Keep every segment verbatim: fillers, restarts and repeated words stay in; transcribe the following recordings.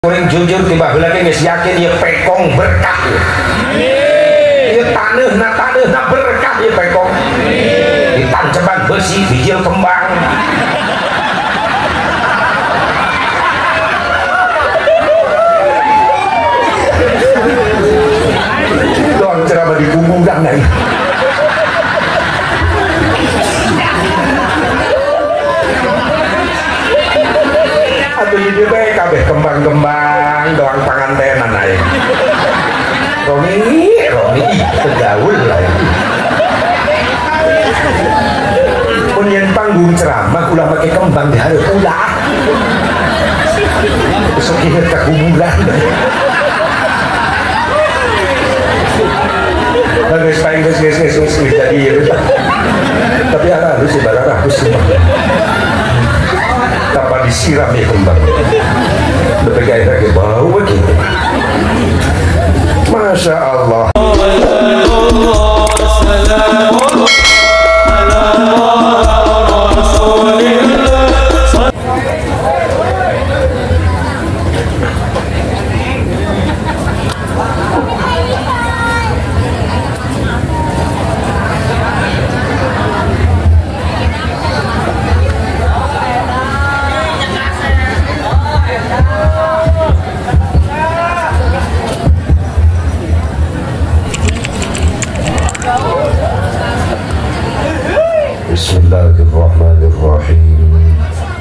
Kuring jujur tiba lagi geus yakin ya pekong berkah ya. Ieu taneuh na taneuh na berkah ya pekong. Ditanceban besi bijil kembang. Doang ceramah di punggung dang nih. Aduh ini baik kabeh kembang-kembang doang pangantenan aja. Roni, Roni, tegaul lah ini. Punyen panggung ceramah ulah pakai kembang diharap ulah. Besok kita tak kuburan. Guys, paling guys, guys, guys, guys, jadi ya. Tapi ada harus sih barang harus sih. Tanpa disiram ya kembang lebih kayak bau begitu. Masya Allah. Bismillahirrahmanirrahim.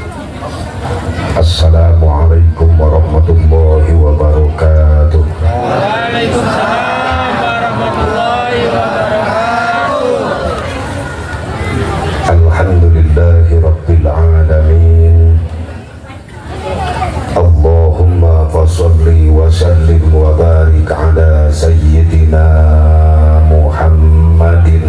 Assalamualaikum warahmatullahi wabarakatuh. Waalaikumsalam warahmatullahi wabarakatuh. Alhamdulillahi rabbil alamin. Allahumma fasholli wa sallim wa barik ala sayyidina Muhammadin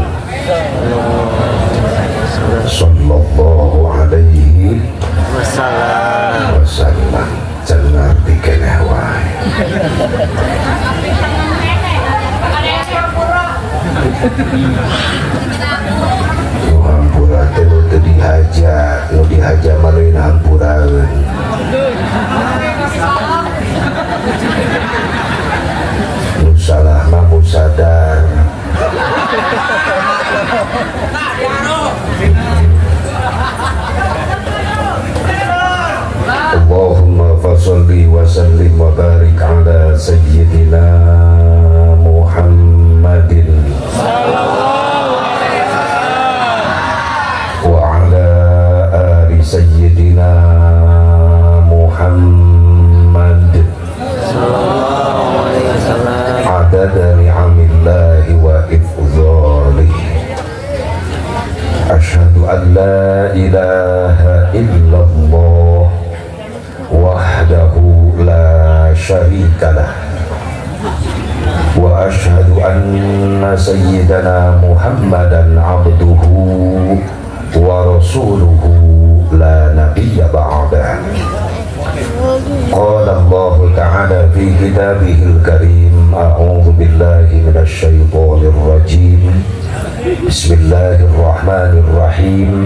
sallallahu alaihi wasallam. Jangan bikin hawa. Hampura telu teu dihaja, nu dihaja maleun hampuraeun. Nu salah mah sadar. Allahumma fasholli wa sallim wa barik ala sayyidina Muhammadin wa ala ali sayyidina Muhammad adada ni'amillahi wa ifdhalihi. Asyhadu an la ilaha illallah wahdahu la syarikalah wa asyhadu anna sayyidana Muhammadan abduhu wa rasuluhu la nabiyya ba'dah. Qala Allah ta'ala fi kitabihil karim, a'udzu billahi minasy syaithanir rajim. Bismillahirrahmanirrahim.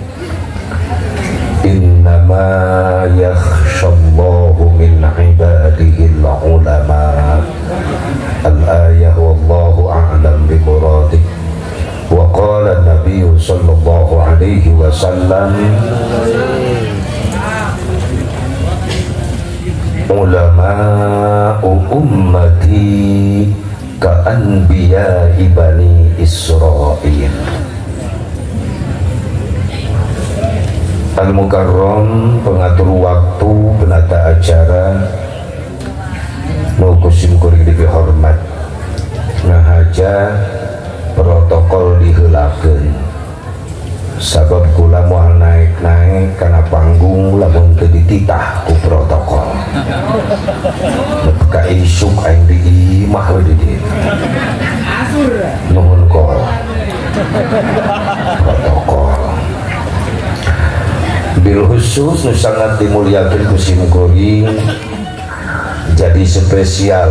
Innama yakhshallahu min ibadihil ulama. Al-ayah wallahu a'lam bi muradih. Wa qala an-nabiy sallallahu alaihi wasallam, ulama'u ummati ka'anbiya'i bani Israil. Al-Mukarram, pengatur waktu, penata acara, nukusim kuring dihormat, ngahaja protokol diheulakeun. Sabab kula moal naik-naik karena panggung lamun teu dititah ku protokol. Ka isuk aing diimah we di dieu. Nuhun kol. Protokol. Bil khusus nu sangat dimuliakeun ku sim kuring jadi spesial.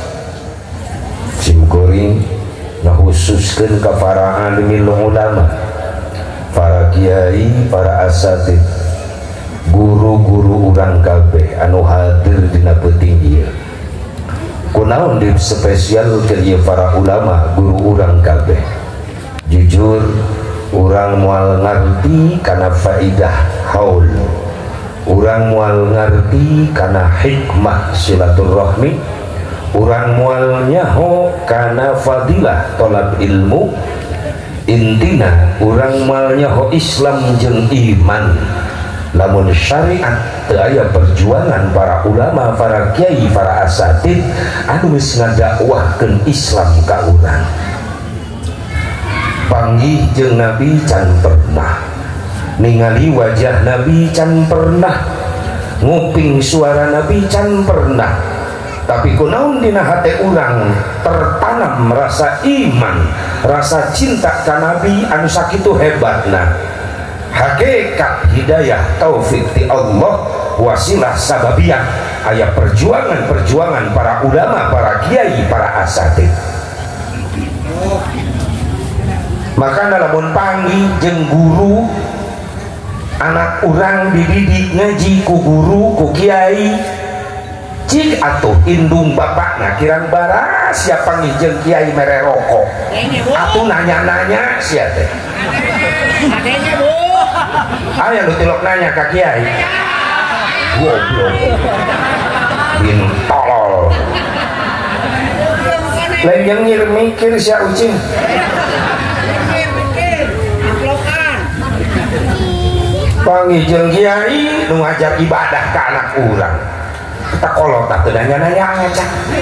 Sim kuring ngakhususkeun ka para alim ulama, para kiai, para asatid, guru-guru urang kabeh anu hadir dina peuting ieu. Kunaon di spesial ke ieu para ulama guru urang kabeh. Jujur urang moal ngarti kana faidah haul. Urang moal ngarti kana hikmah silaturahmi. Urang moal nyaho kana fadilah tolab ilmu. Intina urang moal nyaho Islam jeung iman. Lamun syariat teu aya perjuangan para ulama, para kiai, para asatid anu geus ngadakwahkeun Islam ka urang. Panggih jeung Nabi can pernah, ningali wajah Nabi can pernah, nguping suara Nabi can pernah, tapi kunaon dina hate urang tertanam rasa iman, rasa cinta ka Nabi anu sakitu hebatna. Hakikat hidayah taufik ti Allah, wasilah sababiyah aya perjuangan-perjuangan para ulama, para kiai, para asatid. Maka lamun panggih jeung guru anak urang dididik ngaji ku guru ku kiai, cik atuh indung bapakna kirang baras sia panggih jeung kiai mere rokok atuh nanya-nanya sia teh aya lu tilok nanya ka kiai goblok bin tolol lain yang ngirim mikir sia ucing panggih jeung kiai nu ngajar ibadah ka anak urang kita kolot tak nanya-nanya aja.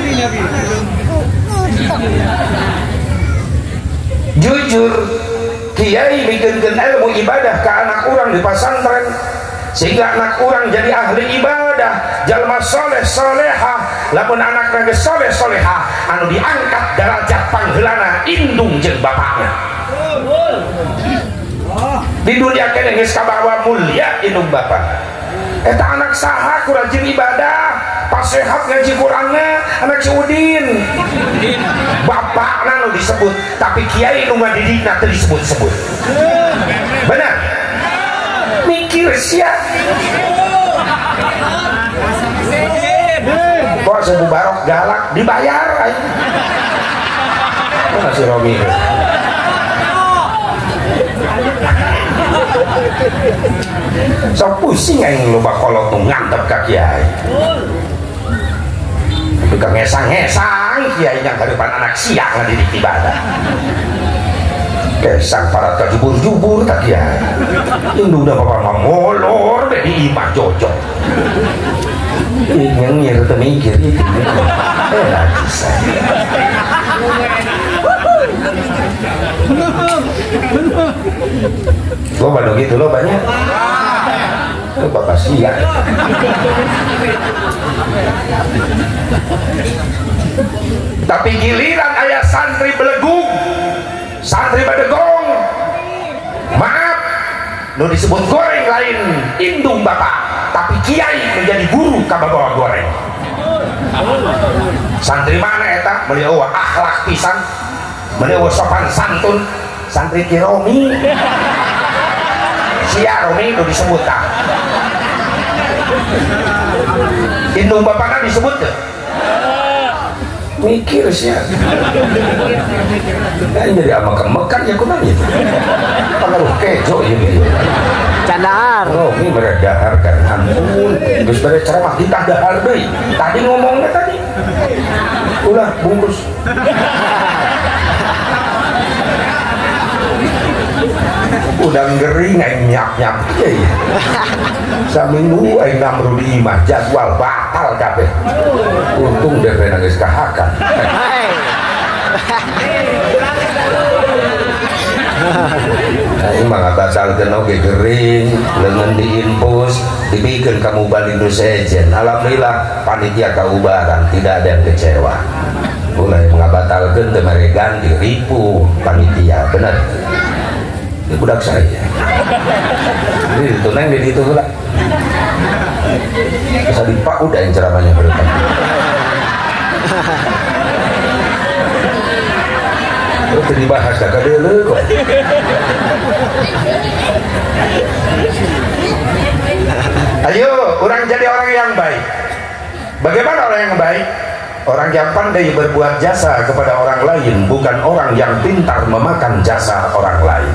Jujur kiai bikinkan ilmu ibadah ke anak orang di pesantren sehingga anak orang jadi ahli ibadah, jalma soleh soleha, lamun anak nage soleh soleha anu diangkat derajat pangheulana indung jeung bapaknya. Di dunia kene geus kabawa mulia indung bapak. Eta anak saha ku rajin ibadah, pasehat ngaji Qur'anna, anak si Udin. Bapakna nu disebut, tapi kiai nu ngadidikna teu disebut-sebut. Benar? Mikir sia. Kok sebu barok galak dibayar aja. Mana si Romi? So pusing aing loba kolot nu ngantep ka kiai. Tapi ka ngesang-ngesang kiai yang harapan anak siang ngadidik ibadah. Kesang para terjubur-jubur tak kiai. Indung da bapak mamolor be di imah jojok. Ih nyengir teu mikir itu. Eh lagi saya. Lo baru gitu lo banyak. Lo bapak siap. Tapi giliran ayah santri belegung, santri badegong, maaf, lo disebut goreng lain indung bapak, tapi kiai menjadi guru kababawa goreng. Santri mana eta beliau akhlak pisan, beliau sopan santun. Santri ki Romi sia Romi itu disebut tak indung bapaknya disebut ke mikir sia ini jadi ama kemekan ya kunang ya pengaruh kejo ya gitu candahar Romi beredahar kan ampun terus pada ceramah kita dahar deh tadi ngomongnya tadi ulah bungkus udah ngering aing nyap-nyap ya ya saminggu aing namru di imah jadwal batal kabeh untung D P nangis kahakan aing mah ngabatalkeun oge gering leungeun diinpus dibikeun kamu balindo sejen alhamdulillah panitia kaubaran tidak ada yang kecewa mulai mengabatalkeun teu mere ganti ripu panitia bener ini budak saya ini dituneng di itu lah bisa dipak udah yang ceramahnya berdepan itu dibahas kakak dulu kok menjadi orang yang baik. Bagaimana orang yang baik? Orang yang pandai berbuat jasa kepada orang lain, bukan orang yang pintar memakan jasa orang lain.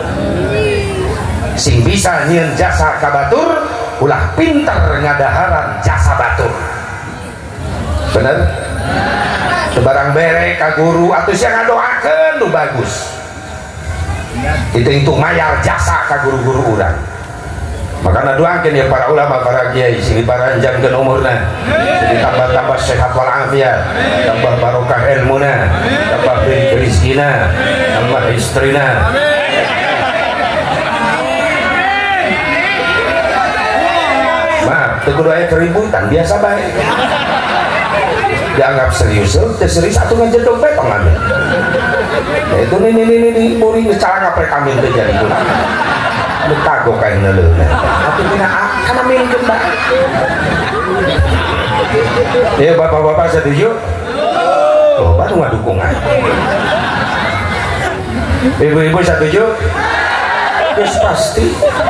Sing bisa nyieun jasa ka batur, ulah pintar ngadaharan jasa batur. Bener? Sebarang bere ka guru atau siang ngadoakeun nu bagus. Itu itu mayar jasa ka guru-guru urang. Makanya doakan ya para ulama, para kiai, sini paranjangkeun umurna, sini tambah-tambah sehat walafiat, tambah barokah ilmuna, tambah rezekina, tambah istrina. Maaf, teu kudu aya keributan, biasa baik. Dianggap serius, teu serius atuh ngajedog bae pangamin. Nah itu nih nih nih nih muring cara ngaprek amin teh jadi guna. Lu kagok kain leuleuh. Atuh dina kana milikeun bae. Ya bapak-bapak setuju? Oh, baru ngadukung aja. Ibu-ibu setuju? Yes, pasti.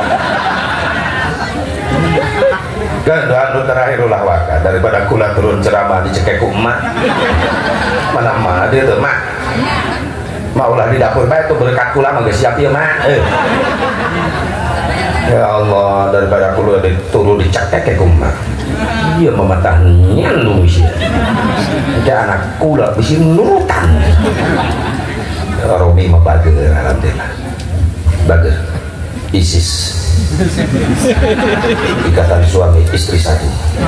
Kan doa nu terakhir ulah waka daripada kula turun ceramah dicekek ku emak. Mana mah dia tuh mak. Mak ulah di dapur bae tuh berkat kula mah geus siap ieu mak. Eh. Ya Allah, daripada kula turun dicekek ku emak. Ieu mematah nyandung sih. Ada anak kula bisi nurutan. Romi mah bager alhamdulillah. Bager. ISIS. Ikatan suami istri satu.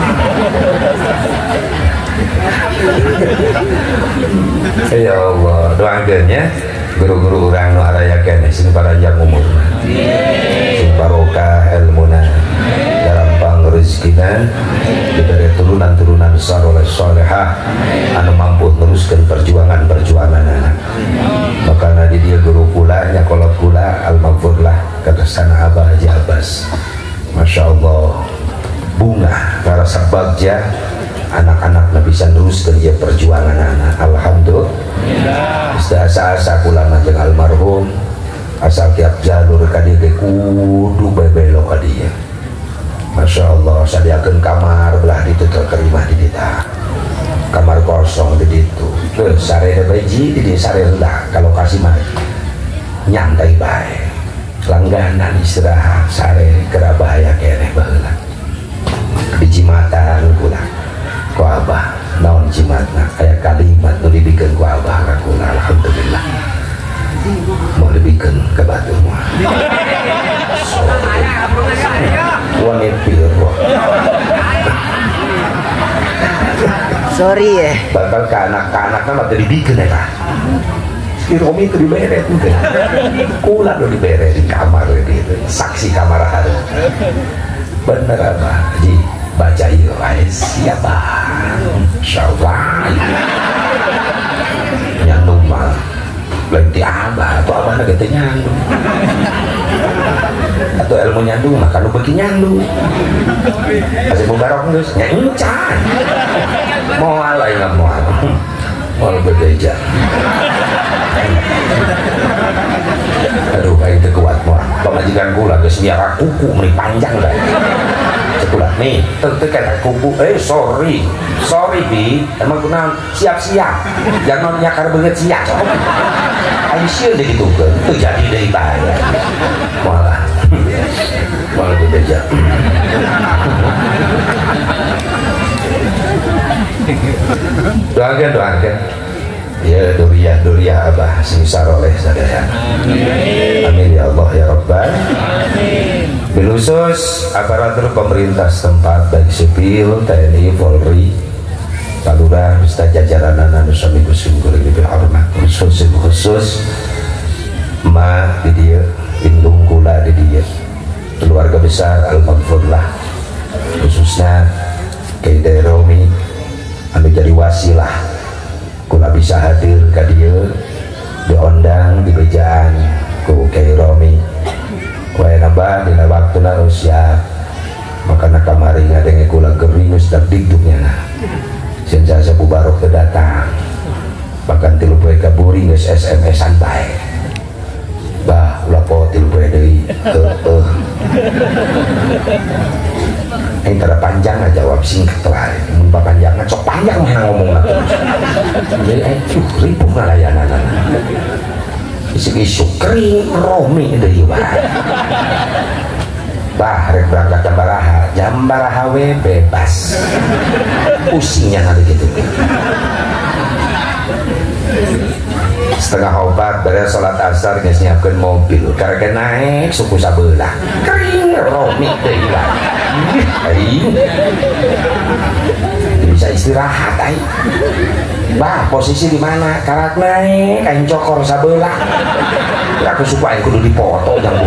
Ya Allah, doakeun ya guru-guru urang nu arayakeun sing paranjang umur, sing barokah ilmuna, garampang rezekina, diberi turunan-turunan saleh salehah anu mampu teruskeun perjuangan-perjuangan anak. Makana di dia guru kula nya kolot kula al-maghfurlah katasana Abah Haji Abbas. Masya Allah, bunga karasa bagja anak-anak bisa teruskeun ieu perjuangan anak. Alhamdulillah. Asa-asa kula majeng almarhum asal tiap jalur ka dieu kudu bebelo ka dieu. Masya Allah, sadiakeun kamar belah ditu terkerimah di dita. Kamar kosong di ditu. Teu sare beji di dieu sare heula ka lokasi mah. Nyantai bae. Langganan istirahat sare kera bahaya keneh baheula. Di jimatan kula. Ku Abah naon jimatna aya kalimat nu dibikeun ku Abah ka kula alhamdulillah. Mau dibikeun ka batu mah. Wanit piro. Sorry ya. Bakal ke anak-anakna mah teu dibikeun eta. Si Romi itu dibere tuh deh. Kula lo dibere di kamar itu, saksi kamar hari. Bener apa? Ji baca iya guys, siapa? Syawal. Nyandung mah, lenti abah atau abah nak kita nyandung. Atau ilmu nyandung mah kalau bagi nyandung. Kasih mubarok guys, nyancan. Mau alay nggak mau alay. Mau berbeda. Aduh kayak itu kuat mah pemajikan kula geus miara kuku meni panjang dah sekolah nih tentu kena kuku eh sorry sorry bi emang kunaon siap-siap jangan nyakar banget siap ayo sieun deh gitu kan itu jadi dari bahaya malah malah berbeda. Doakan doakan ya duriah duriah Abah sing saroleh sadaya. Amin ya Allah ya Rabbal. Bil khusus aparatur pemerintah setempat baik sipil, T N I, Polri, Palura, beserta jajaran anu sami kusungguh lebih hormat khusus khusus ma di dieu indung kula di dieu keluarga besar al-maghfurlah khususnya Kiai Romi anu jadi wasilah kula bisa hadir ke dia diundang di bejaan ku Kiai Romi wae nambah dina waktuna usia makana kamari ngadenge kula geringus dak digduknya sieun jasa bubarok teu datang bahkan tilu poe kaburi geus S M S-an bae bah ulah po tilu poe deui heueuh Yang tada panjang aja jawab singkat lah. Mumpah panjang cok panjang mana ngomong lah. Jadi eh tuh ribu ngalayanan. Isu-isu kering romi dari bah. Bah rek berangkat jam baraha, jam baraha we bebas. Pusingnya nanti gitu. Setengah obat beres sholat asar nggak nyiapkan mobil karena naik suku sabelah kering romi deh lah bisa istirahat ay bah posisi di mana karak naik kain cokor sabelah aku suka yang kudu dipoto jangan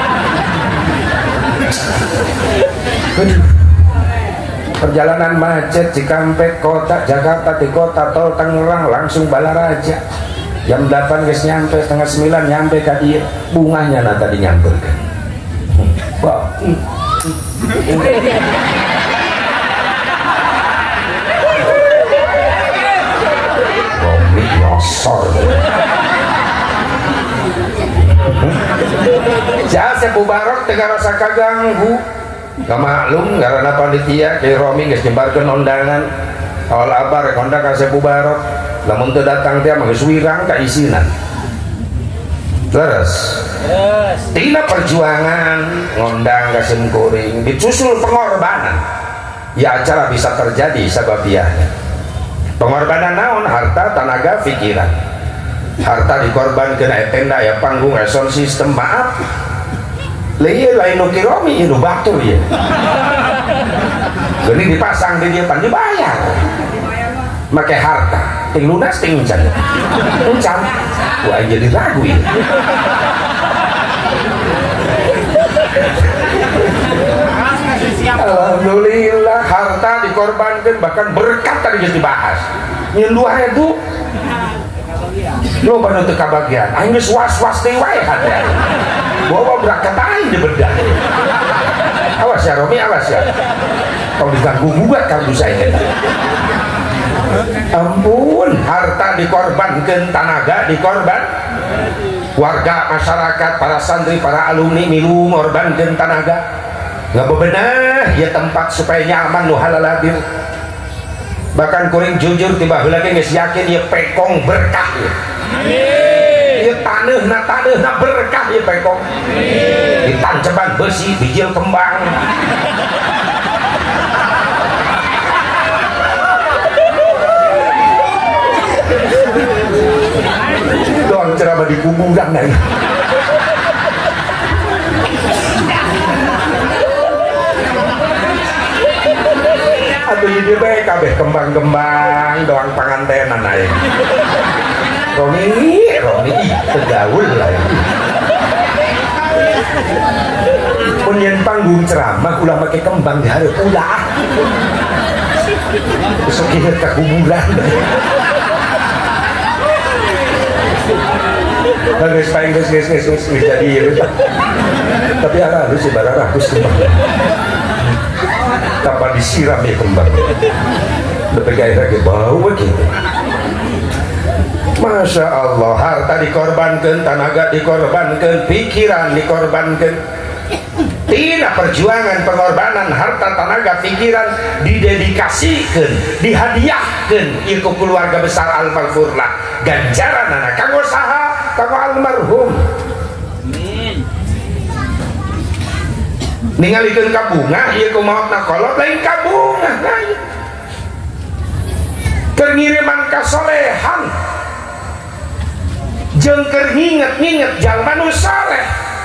aduh perjalanan macet Cikampek kota Jakarta di kota tol Tangerang langsung Balaraja jam delapan guys nyampe setengah sembilan nyampe ke dia bunganya nah tadi nyamper kan wah Romi nyosor jangan Sepu Barok tengah rasa kaganggu gak maklum karena panitia kayak Romi guys nyebarkan undangan awal abar kondak ke Sepu Barok lamun teu datang teh mah geus wirang ka isinan. Terus tina perjuangan ngondang ka simkuring disusul pengorbanan. Ya acara bisa terjadi sababiahnya. Pengorbanan naon? Harta, tenaga, pikiran. Harta dikorbankeun aya tenda aya panggung aya sound system maaf. Leuy lain nu kiromi nu batur ieu. Geuning dipasang di dieu pan dibayar. Make harta ting lunas ting encan encan wah jadi ragu ya alhamdulillah harta dikorbankan bahkan berkat tadi jadi dibahas yang dua ribu lo pada untuk kebagian aing geus was-was teh wae hati bawa berangkat aing di bedah awas ya Romi awas ya kalau diganggu gugat kan bisa ini ampun harta dikorbankan tenaga dikorban warga masyarakat para santri para alumni milu ngorbankan tenaga nggak bebenah ya tempat supaya nyaman nu halal hadir bahkan kuring jujur tiba lagi nggak yakin ya pekong berkah ya ya tanah na tanah na berkah ya pekong ditanceban besi bijil kembang doang ceramah di kuburan nih. Aduh jadi baik kabeh kembang-kembang doang pangantenan aja. Romi, Romi tegaul lah. Punyen panggung ceramah ulah pakai kembang di hari ulah. Besok kita ke kuburan. Guys, paling guys, guys, guys, guys, jadi tapi arah harus sih barang harus kembang tanpa disiram ya kembang lebih kayak lagi bau begitu Masya Allah harta dikorbankan tenaga dikorbankan pikiran dikorbankan tina perjuangan pengorbanan harta tenaga pikiran didedikasikan dihadiahkan itu keluarga besar Al-Maghfurlah ganjaran anak kanggo saha kanggo almarhum ningalikeun ka bunga ieu kumaha nakolot lain ka bunga lain keur ngiriman kasolehan jeung keur nginget-nginget jalma nu saleh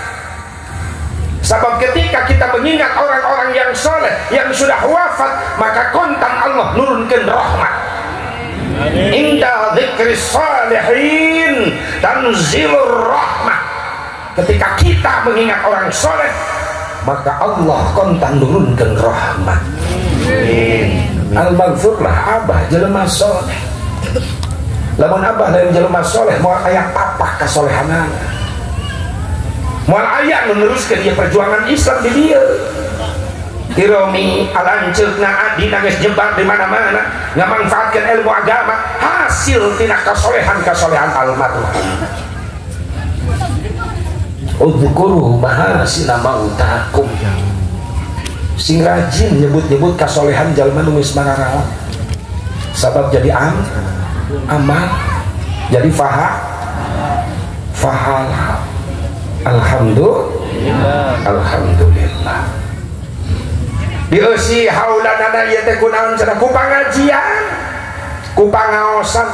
sebab ketika kita mengingat orang-orang yang soleh yang sudah wafat maka kontan Allah nurunkan rahmat inda dzikri salihin tanzilur rahmah ketika kita mengingat orang soleh maka Allah kontan nurunkan rahmat Al-Maghfurlah abah jelema soleh lamun abah lain jelema soleh mau aya apa kasolehanan mau aya meneruskan dia perjuangan Islam di dia Kiromi alanceukna adi nangis jembar di mana-mana ngamanfaatkan ilmu agama hasil tina kasolehan-kasolehan almarhum udhkuru mahasina mautakum sing rajin nyebut-nyebut kasolehan jalma nu geus mararaos sabab jadi am amal jadi faha fahala. Alhamdulillah alhamdulillah dieusi haulanana ieu teh kunaon cenah ku pangajian ku pangaosan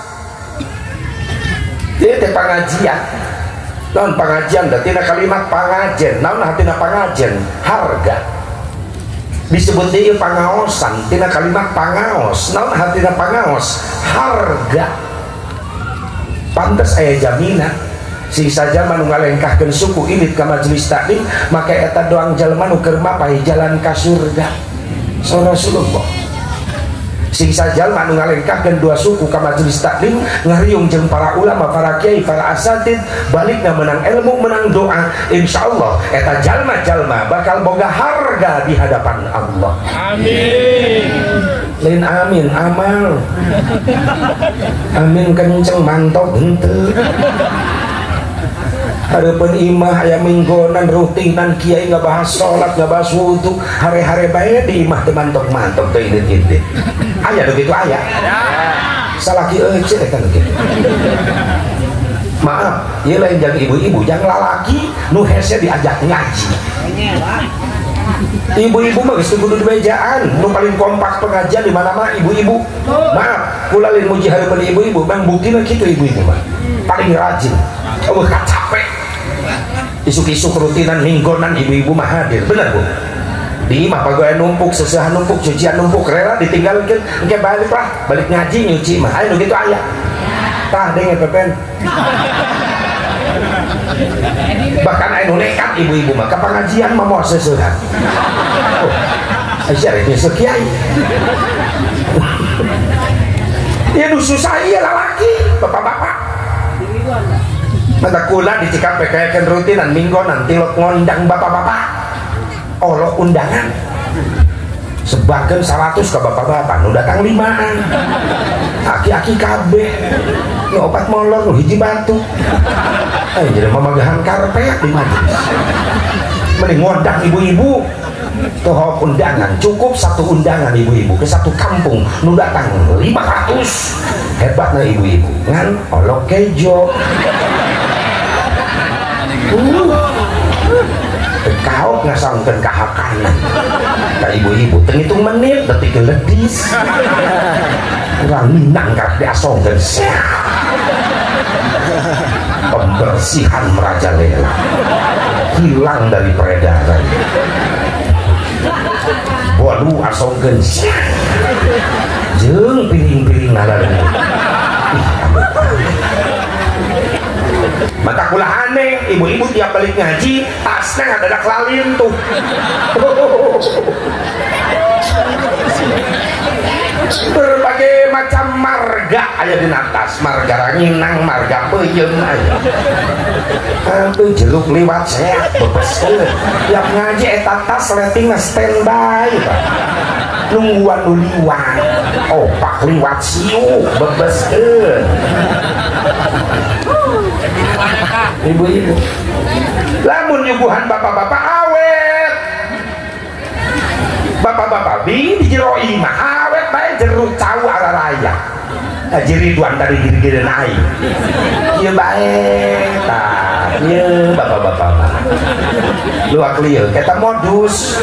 ieu teh pangajian. Naon pangajian da tina kalimat pangajen naon hatina pangajen harga disebut ieu pangaosan tina kalimat pangaos naon hatina pangaos harga. Pantes aya jaminan sing saja manu ngalengkahkeun suku ilit ka majelis taklim maka eta doang jalma nu keur mapai jalan ka surga. Saur Rasulullah sing saja manu ngalengkahkeun dua suku ka majelis taklim ngariung jeung para ulama para kiai para asatid balikna menang ilmu menang doa insyaallah eta jalma-jalma bakal boga harga di hadapan Allah. Amin. Lain amin amal amin kenceng mantap henteu hareupeun imah aya minggonan rutinan kiai ngabahas salat ngabahas wudu hare-hare bae di imah teu mantok-mantok teu indit-indit aya begitu aya salaki eueuh eta kitu. Maaf ieu lain jeung ibu-ibu jang lalaki nu hese diajak ngaji. Ibu-ibu mah geus kudu di mejaan nu paling kompak pengajian di mana-mana ibu-ibu. Maaf kula lain muji hareupeun ibu-ibu bang buktina kitu ibu-ibu mah paling rajin eueuh capek isuk-isuk rutinan minggonan ibu-ibu mah hadir bener Bu di imah pagawean numpuk sesehan numpuk cucian numpuk rela ditinggalkeun engke balik lah balik ngaji nyuci mah aya nu kitu aya tah denge pepen bahkan aya nu nekat ibu-ibu mah ka pangajian mah moal sesehan oh aya rek nyeuseuk kiai ieu nu susah ieu lalaki bapak-bapak mata kula dicikap pekayakeun rutinan minggonan tilok ngondang bapak-bapak olok undangan sebagian seratus ke bapak-bapak nu datang limaan aki-aki kabeh nu opat molor nu hiji batu eh jadi mamagahan karpet di majelis mending ngondang ibu-ibu toh undangan cukup satu undangan ibu-ibu ke satu kampung nu datang lima ratus hebatna ibu-ibu ngan olok kejo uh kau ngasangkeun kahakanan ka ibu-ibu teu ngitung menit detik ledis urang minang karek diasongkeun pembersihan merajalela hilang dari peredaran waduh asongkeun jeung piring-piring nalareun mata kula aneh ibu-ibu tiap balik ngaji tasnya ngadadak lalin tuh berbagai macam marga aya di atas marga ranginang marga peuyeum aya aduh jeluk liwat sehat bebeskeun tiap ngaji eta tas leting standby nungguan nu liwat opak liwat siu bebeskeun ibu-ibu lamun nyuguhan bapak-bapak awet bapak-bapak bi di jero imah awet bae jeruk cau ala raya aji Ridwan dari giri-giri naik ieu bae tah ieu bapak-bapak luak lieu kita modus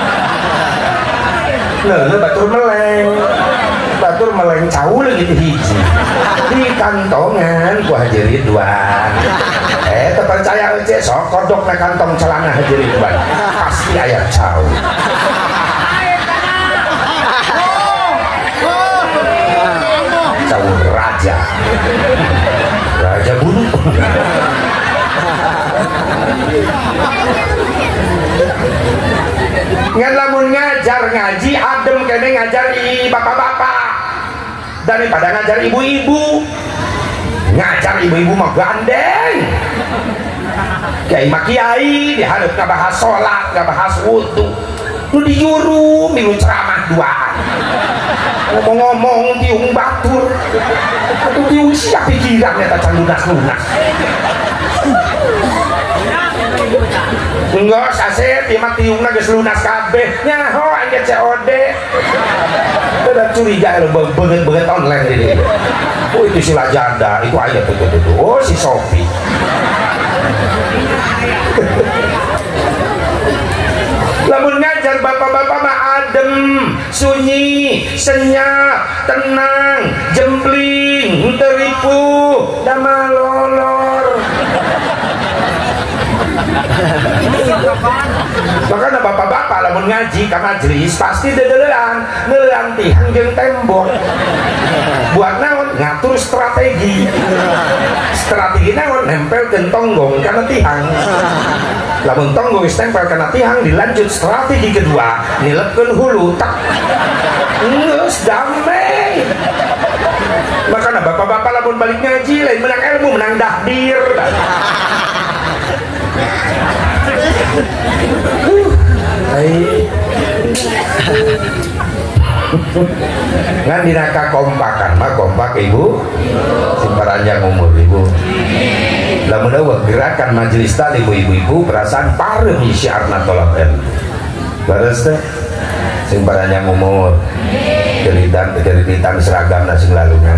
leuh batur meleng batur meleng caul gitu hiji di kantongan ku Haji Ridwan eh terpercaya aja sok kodok na kantong celana Haji Ridwan pasti aya caul caul raja raja bulu ngan lamun ngajar ngaji adem kene ngajar i bapak-bapak daripada ngajar ibu-ibu ngajar ibu-ibu mah gandeng kiai mah kiai dihareup ngabahas salat ngabahas wudu nu dijuru minggu ceramah duaan ngomong-ngomong tiung batur tiung siap pikiran eta can lunas-lunas enggak saset ieu mah tiungna geus lunas kabeh nyaho aya C O D udah curiga lo beungeut-beungeut online di dieu oh itu si Lazada itu aya tuh tuh tuh oh si Shopee lamun ngajar bapak-bapak mah adem sunyi senyap tenang jempling teu ripuh da malolor makanya bapak-bapak lamun ngaji ka majelis pasti dedelean neulean tihang jeung tembok buat naon ngatur strategi strategi naon nempelkeun tonggong kana tihang lamun tonggong geus tempel kana tihang dilanjut strategi kedua nilepkeun hulu tak geus damai makanya bapak-bapak lamun balik ngaji lain menang ilmu menang dahdir ngan dinaka kompakan mah kompak ibu simpanannya umur ibu lamun eueuh gerakan majelis taklim ibu-ibu perasaan parem syiarna tolak ilmu bares teh simpanannya umur ceritan ceritan seragam nasi lalungan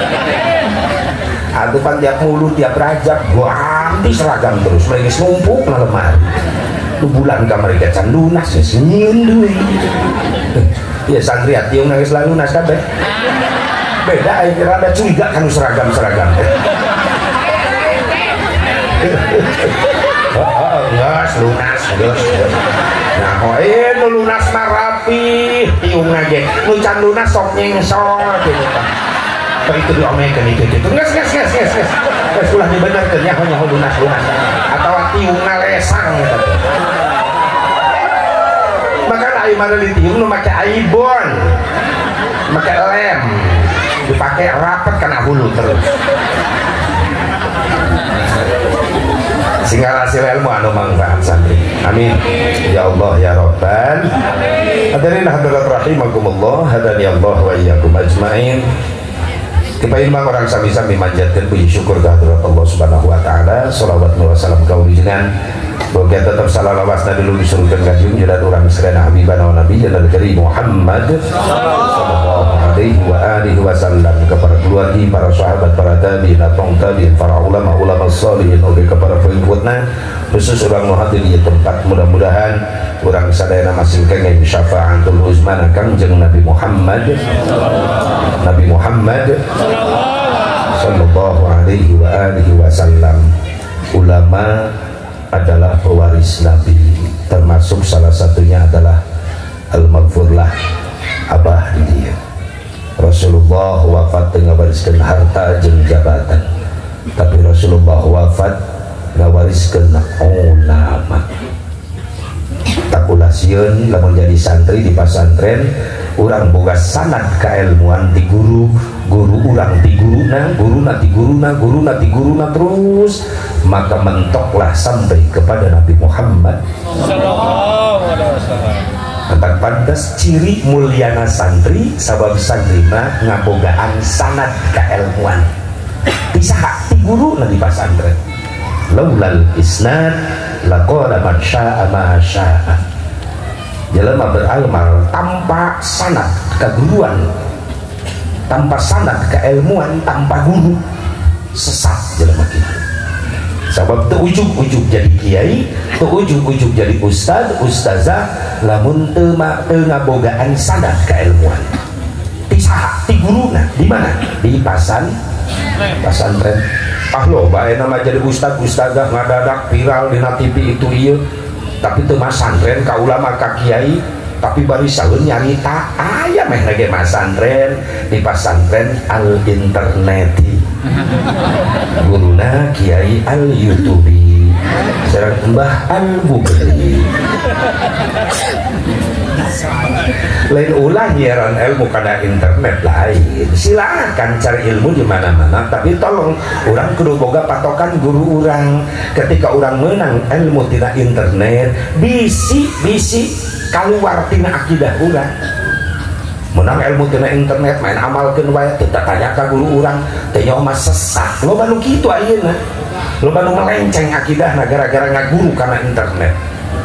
atuh pan tiap mulu tiap rajab gua ganti seragam terus mereka numpuk na lemari lu bulan ka mereka can lunas ya senyum deui ya santri ati yang nangis lalu lunas kabeh beda aya rada curiga kan seragam-seragam oh geus lunas geus nah hoe nu lunas mah rapi tiungna ge nu can lunas sok nyengsol gitu itu diomekeun itu itu geus geus geus geus geus geus ulah dibenerkeun nya nyaho lunas lunas atawa tiungna lesang eta maka aya mana di tiung nu make aibon make lem dipake rapet kana hulu terus sehingga hasil ilmu anu manfaat santri amin ya Allah ya Rabbal hadirin hadirat rahimakumullah hadani Allah wa iyyakum ajmain. Kita imam orang sami-sami manjatkan puji syukur kehadirat Allah Subhanahu wa taala. Shalawat wa salam kaulinan. Boga tetap salam lawasna dulu disuruhkeun ka jeung jalan urang sadaya habibana wa nabiyana al-karim Muhammad sallallahu alaihi wa alihi wasallam kepada keluarga para sahabat para tabi'in tabi'in para ulama-ulama sholihin oge kepada pengikutna khusus urang nu hadir di tempat mudah-mudahan urang sadaya masing kenging syafaatul uzma Kangjeng Nabi Muhammad Nabi Muhammad sallallahu alaihi wa alihi wasallam. Ulama adalah pewaris Nabi, termasuk salah satunya adalah al-maghfurlah abah dia. Rasulullah wafat ngawariskeun harta jeung jabatan, tapi Rasulullah wafat ngawariskeun ulama. Takulasieun lamun jadi santri di pasantren urang boga sanad kailmuan ti guru, guru urang ti guruna, guruna ti guruna, guruna ti guruna terus maka mentoklah sampai kepada Nabi Muhammad sallallahu alaihi wasallam. Tentang pantas ciri mulyana santri sabab santri mah ngabogaan sanad kailmuan ti saha ti guruna di pasantren. Laulal isnad laqala man syaa ma syaa. Jelema beramal tanpa sanad keguruan, tanpa sanad keilmuan, tanpa guru sesat jelema kitu. Sebab teu ujug-ujug jadi kiai, teu ujug-ujug jadi ustad, ustazah lamun teu teu ngabogaan sanad keilmuan. Ti saha? Ti guruna di mana? Di pasan pasantren. Ah lo bae nama jadi ustad ustazah ngadadak viral di T V itu ieu. Tapi teu masantren ka ulama ka kiai tapi bari saeun nyarita aya meh lagi masantren di pasantren al interneti guruna kiai al youtubi sareng mbah al bubri lain ulah nyiaran ilmu kana internet lain silakan cari ilmu di mana-mana tapi tolong orang kudu boga patokan guru orang ketika orang menang ilmu tina internet bisi-bisi keluar tina akidah orang menang ilmu tina internet main amalkeun wae teu tanya ka guru orang teh nyaho mah sesat loba nu kitu ayeuna loba nu melenceng akidahna gara-gara ngaguru kana internet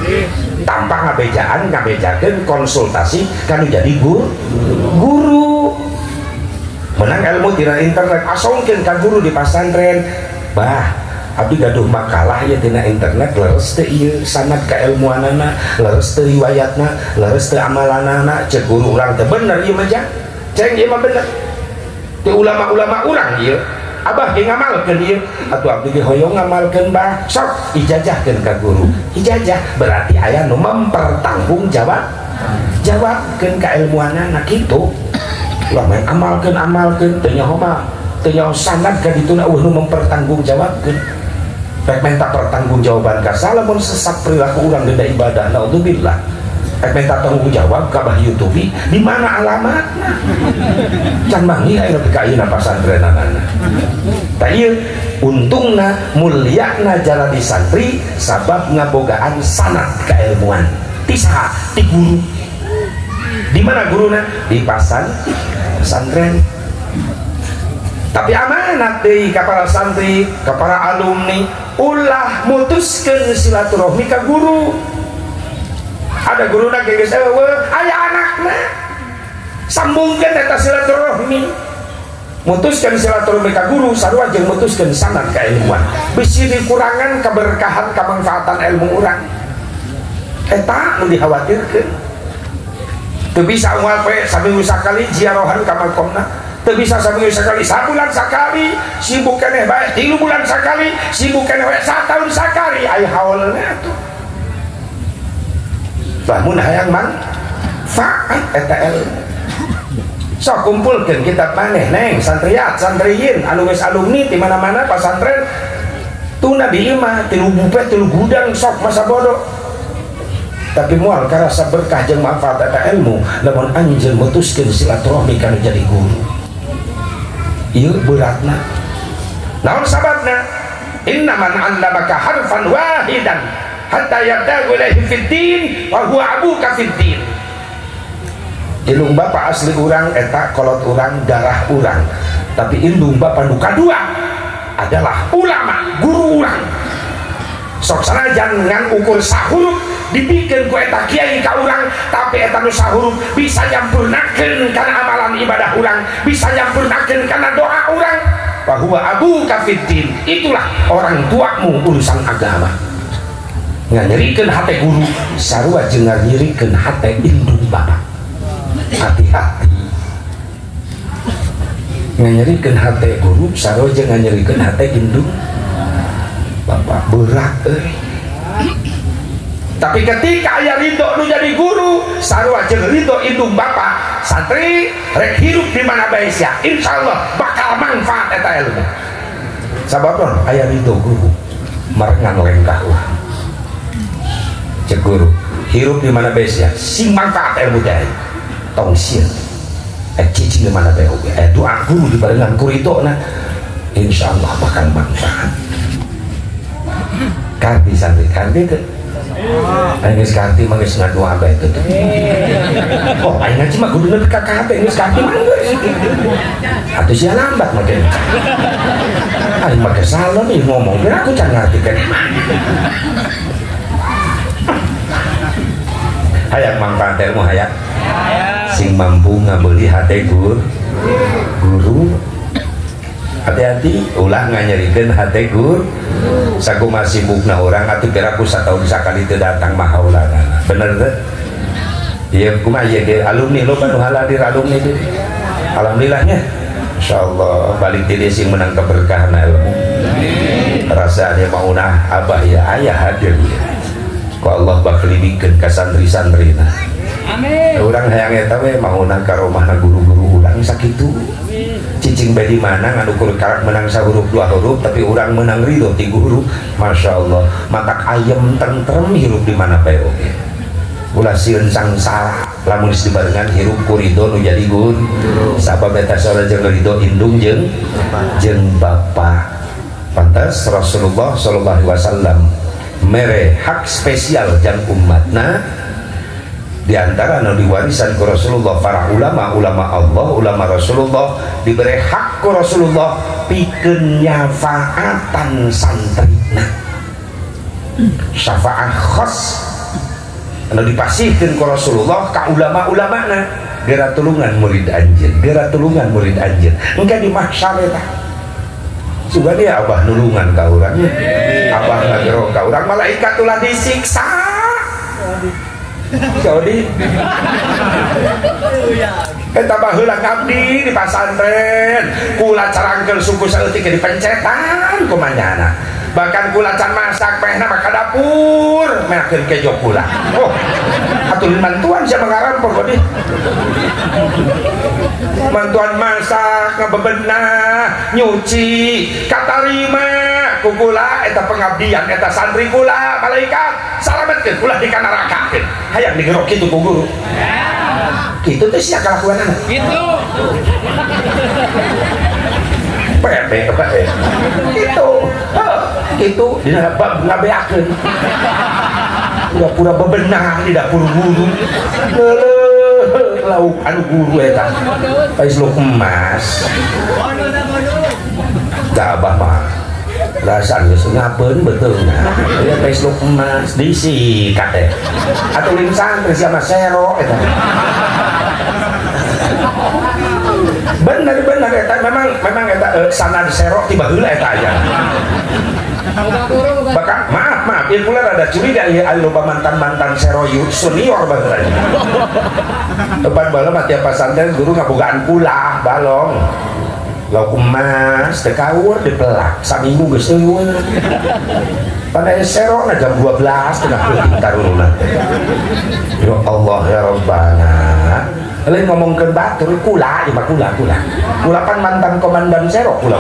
tanpa ngabejaan ngabejakeun konsultasi kanu jadi guru guru menang ilmu tina internet asongkeun ka guru di pasantren bah abdi gaduh makalah ya tina internet leres teu ieu sanad kailmuanana leres teu riwayatna leres teu amalanana cek guru urang teh bener ieu mah ceng ieu mah bener teu ulama-ulama urang ieu abah ge ngamalkeun ieu atuh abdi ge hoyong ngamalkeun bah sok ijazahkeun ka guru ijazah berarti aya nu mempertanggung jawab jawabkeun ka ilmuanana kitu ulah main amalkeun amalkeun teu nyaho mah teu nyaho sanad ka dituna eueuh nu mempertanggung jawabkeun rek minta pertanggung jawaban ka salamun sesat perilaku urang dina ibadah naudzubillah rek minta tanggung jawab ka bah YouTube di mana alamatna can mangi aya nepi ka ayeuna pasantrenanana tah ieu untungna mulyana jalani santri sabab ngabogaan sanad kailmuan ti saha ti guru di mana guruna di pasan pesantren tapi amanat deui ka para santri ka para alumni ulah mutuskeun silaturahmi ka guru ada guruna geus eueuh aya anakna sambungkeun eta silaturahmi mutuskeun silaturahmi ka guru sarua jeung mutuskeun sanad ka ilmuan bisi dikurangan keberkahan kemanfaatan ilmu urang eta nu dikhawatirkeun teu bisa moal poe saminggu sakali ziarahan ka makomna teu bisa saminggu sakali sabulan sakali sibuk keneh bae tilu bulan sakali sibuk keneh bae satahun sakali aya haulna atuh lamun hayang manfaat eta ilmu sok kumpulkeun kitab maneh neng santriat santriyin anu geus alumni di mana-mana pasantren tuna di imah tilu bupet tilu gudang sok masa bodoh tapi moal karasa berkah jeung manfaat eta ilmu lamun anjeun mutuskeun silaturahmi kana jadi guru ieu beratna naon sababna inna man 'allamaka harfan wahidan hatta yabdagu ilaihi fid din wa huwa abuka fid din indung bapa asli urang eta kolot urang darah urang tapi indung bapa nu kadua adalah ulama guru urang sok sanajan ngan ukur sahuruf dipikeun ku eta kiai ka urang tapi eta nu sahuruf bisa nyampurnakeun kana amalan ibadah urang bisa nyampurnakeun kana doa urang wa huwa abuka fiddin itulah orang tuamu urusan agama nganyerikeun hate guru sarua jeung nganyerikeun hate indung bapa hati-hati nganyerikeun hate guru sarua jeung nganyerikeun hate indung bapak berat euy tapi ketika aya ridho nu jadi guru sarua jeung ridho indung bapak santri rek hirup di mana bae sia insyaallah bakal manfaat eta ilmu sababna aya ridho guru marengan lengkah urang cek guru hirup di mana bae sia sing manfaat ilmu teh tong sieun eh cicing di mana bae oge eh doa guru dibarengan ku ridhona insyaallah bakal manfaat karti santri karti teh aing geus karti mah geus ngadoa bae teh oh aing ngaji mah kudu nepi ka K H P geus karti mah geus atuh sia lambat mah teh aing mah kesalahan nih ngomong biar aku can ngarti ka hayang manfaat ilmu hayang sing mampu ngabeuli hate guru guru hati-hati ulah nganyerikeun hate guru sakumaha sibukna urang atuh kira ku satahun sakali teu datang mah haulana bener teh ieu kumaha ieu ge alumni lo nu hadir alumni teh alhamdulillahnya insyaallah balik ti sing menang keberkahan ilmu rasa dia maunah abah ya ayah hadir ya ku Allah bakal libikeun ka santri-santrina amin urang hayang eta we maunah ka rumahna guru-guru urang sakitu cicing bae di mana nganu ukur karak menang sahuruf dua huruf tapi urang menang ridho ti guru masyaallah matak ayem tentrem hirup di mana bae oge ulah sieun sangsara lamun geus dibarengan hirup ku ridho nu jadi guru sabab eta sora jeung ridho indung jeung jeung bapa pantas Rasulullah sallallahu alaihi wasallam mere hak spesial jang umatna di antara anu diwarisan ku Rasulullah para ulama ulama Allah ulama Rasulullah diberi hak ku Rasulullah pikeun nyafaatan santrina syafaat khas anu dipasihkeun ku Rasulullah ka ulama-ulama na geura tulungan murid anjeun geura tulungan murid anjeun engke di mahsyar eta sugan dia abah nulungan ka urang abah ngagero ka urang malaikat ulah disiksa jadi eta baheula ngabdi di pasantren kula carangkeun suku saeutik dipencetan kumanyana bahkan kula can masak mehna mah ka dapur menakeun kejo kula oh atuh mantuan sia mangarampor godi mantuan masak ngabebenah nyuci katarima ku kula eta pengabdian eta santri kula malaikat salametkeun kula dikanarakakeun hayang digerok kitu ku guru kitu teh sia kalakuanana kitu pepe pepe gitu gitu dina bab ngabeakeun pura-pura bebenah di dapur guru lauk anu guru eta pais lu emas da abah mah rasaan geus ngapeun beteulna aya pais lu emas disikat teh atuh lincang teh sia mah sero eta bener-bener eta memang memang eta uh, sanad serok tiba heula eta aya bahkan maaf maaf ieu kula rada curiga ieu aya loba mantan-mantan sero senior baheula depan baheula mah tiap pasantren guru ngabogaan kula balong lauk emas teu kaur dipelak saminggu geus eueuh pada sero na jam dua belas tengah peuting taruna ya Allah ya Rabbana lain ngomongkeun batur kula ieu mah kula kula kula kan mantan komandan sero kula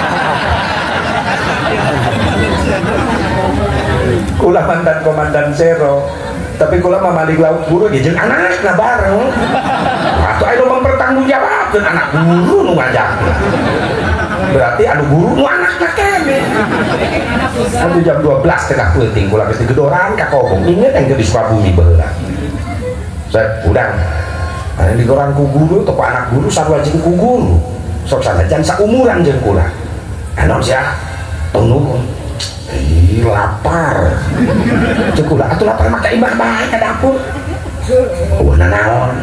kula mantan komandan sero tapi kula mah malik lauk guru ge jeung anakna bareng atuh aya nu mempertanggungjawabkeun anak guru nu ngajakna berarti anu guru nu anakna keneh anu jam dua belas tengah peuting kula geus digedoran ka kobong inget engke di Sukabumi baheula set udang anu digedoran ku guru teu anak guru sarua jeung ku guru sok sanajan saumuran jeung kula anu sia tunggu ih lapar jeung kula atuh lapar mah ka imah bae ka dapur oh nanaon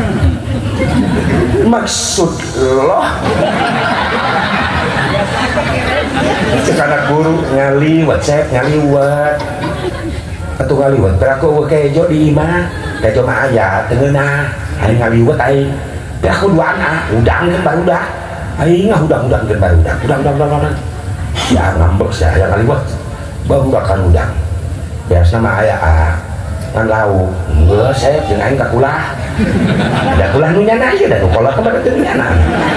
maksud lo cek anak guru ngaliwat cek ngaliwat atuh ngaliwat beraku kejo di imah kejo mah aya teu ngeunah aing ngaliwat aing beraku duaan ah udang kan barudak aing ngahudang-udang kan barudak udang udang udang udang ya ngambek sia aya ngaliwat barudak kan udang biasana mah aya ah kan lauk geus saya jeung aing ka kulah da kulah nu nyana ieu da nu kolot mah teu nyana